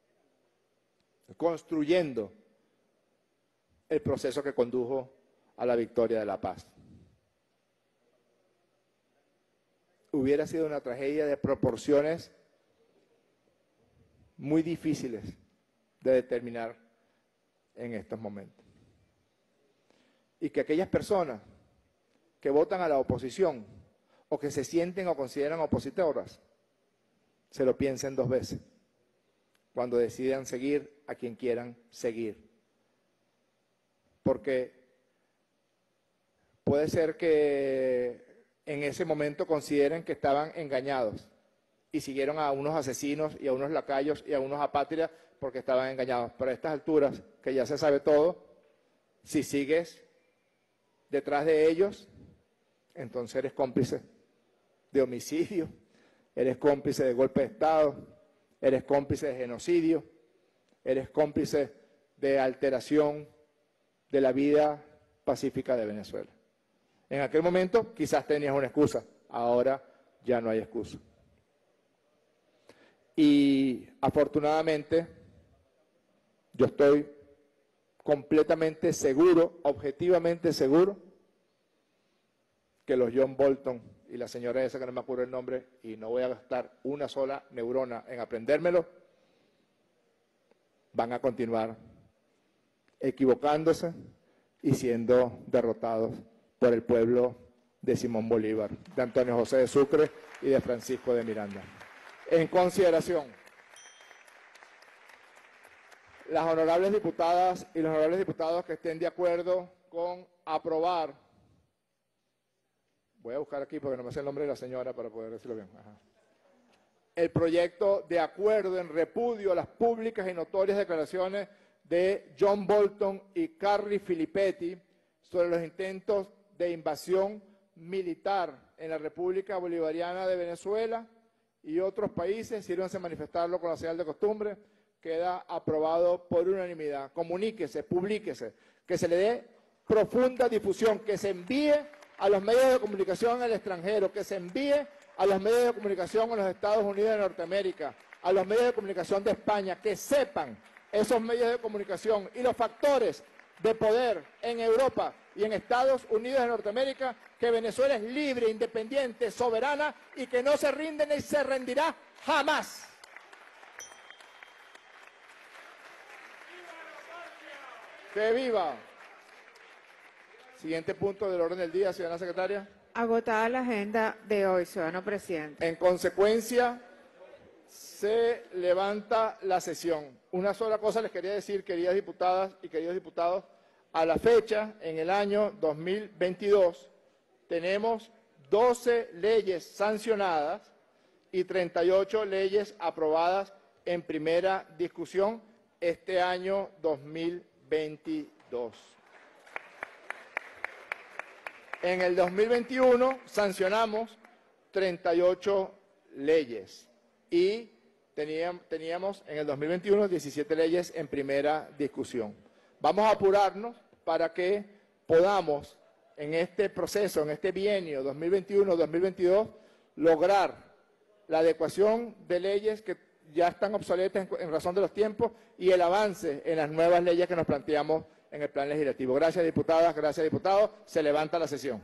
construyendo el proceso que condujo a la victoria de la paz. Hubiera sido una tragedia de proporciones muy difíciles de determinar en estos momentos. Y que aquellas personas que votan a la oposición o que se sienten o consideran opositoras, se lo piensen dos veces cuando decidan seguir a quien quieran seguir. Porque puede ser que en ese momento consideren que estaban engañados y siguieron a unos asesinos y a unos lacayos y a unos apátridas porque estaban engañados. Pero a estas alturas, que ya se sabe todo, si sigues detrás de ellos, entonces eres cómplice de homicidio, eres cómplice de golpe de Estado, eres cómplice de genocidio, eres cómplice de alteración de la vida pacífica de Venezuela. En aquel momento quizás tenías una excusa, ahora ya no hay excusa. Y afortunadamente yo estoy completamente seguro, objetivamente seguro, que los John Bolton y la señora esa que no me acuerdo el nombre, y no voy a gastar una sola neurona en aprendérmelo, van a continuar equivocándose y siendo derrotados por el pueblo de Simón Bolívar, de Antonio José de Sucre y de Francisco de Miranda. En consideración, las honorables diputadas y los honorables diputados que estén de acuerdo con aprobar, voy a buscar aquí porque no me sé el nombre de la señora para poder decirlo bien, Ajá. el proyecto de acuerdo en repudio a las públicas y notorias declaraciones de John Bolton y Carrie Filippetti sobre los intentos de invasión militar en la República Bolivariana de Venezuela y otros países. Sírvanse a manifestarlo con la señal de costumbre. Queda aprobado por unanimidad. Comuníquese, publíquese, que se le dé profunda difusión, que se envíe a los medios de comunicación en el extranjero, que se envíe a los medios de comunicación en los Estados Unidos de Norteamérica, a los medios de comunicación de España, que sepan esos medios de comunicación y los factores de poder en Europa y en Estados Unidos de Norteamérica, que Venezuela es libre, independiente, soberana y que no se rinde ni se rendirá jamás. ¡Que viva! Siguiente punto del orden del día, ciudadana secretaria. Agotada la agenda de hoy, ciudadano presidente. En consecuencia, se levanta la sesión. Una sola cosa les quería decir, queridas diputadas y queridos diputados, a la fecha, en el año dos mil veintidós, tenemos doce leyes sancionadas y treinta y ocho leyes aprobadas en primera discusión este año dos mil veintidós. En el dos mil veintiuno sancionamos treinta y ocho leyes y teníamos, teníamos en el dos mil veintiuno diecisiete leyes en primera discusión. Vamos a apurarnos para que podamos en este proceso, en este bienio dos mil veintiuno dos mil veintidós, lograr la adecuación de leyes que ya están obsoletas en, en razón de los tiempos y el avance en las nuevas leyes que nos planteamos en el plan legislativo. Gracias, diputadas, gracias, diputados. Se levanta la sesión.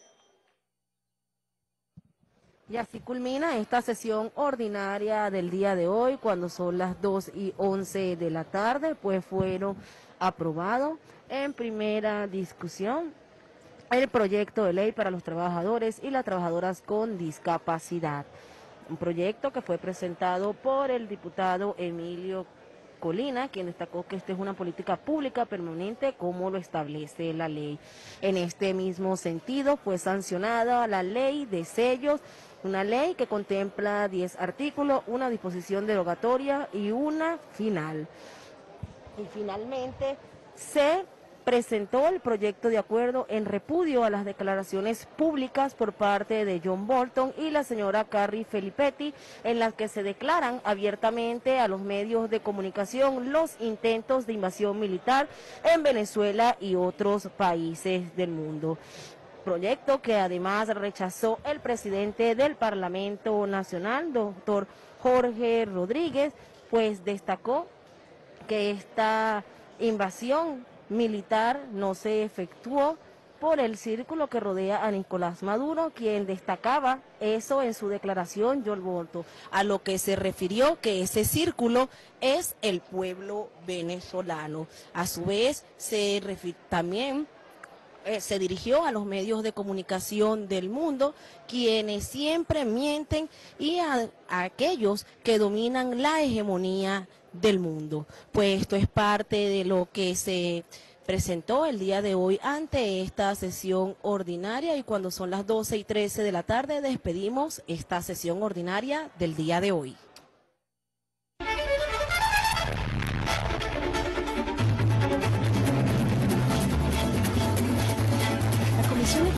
Y así culmina esta sesión ordinaria del día de hoy, cuando son las dos y once de la tarde, pues fueron aprobados en primera discusión el proyecto de ley para los trabajadores y las trabajadoras con discapacidad. Un proyecto que fue presentado por el diputado Emilio Colina, quien destacó que esta es una política pública permanente como lo establece la ley. En este mismo sentido fue sancionada la ley de sellos, una ley que contempla diez artículos, una disposición derogatoria y una final. Y finalmente se presentó el proyecto de acuerdo en repudio a las declaraciones públicas por parte de John Bolton y la señora Carrie Filippetti, en las que se declaran abiertamente a los medios de comunicación los intentos de invasión militar en Venezuela y otros países del mundo. Proyecto que además rechazó el presidente del Parlamento Nacional, doctor Jorge Rodríguez, pues destacó que esta invasión militar no se efectuó por el círculo que rodea a Nicolás Maduro, quien destacaba eso en su declaración, John Bolton, a lo que se refirió que ese círculo es el pueblo venezolano. A su vez, se también eh, se dirigió a los medios de comunicación del mundo, quienes siempre mienten, y a, a aquellos que dominan la hegemonía del mundo. Pues esto es parte de lo que se presentó el día de hoy ante esta sesión ordinaria, y cuando son las doce y trece de la tarde despedimos esta sesión ordinaria del día de hoy.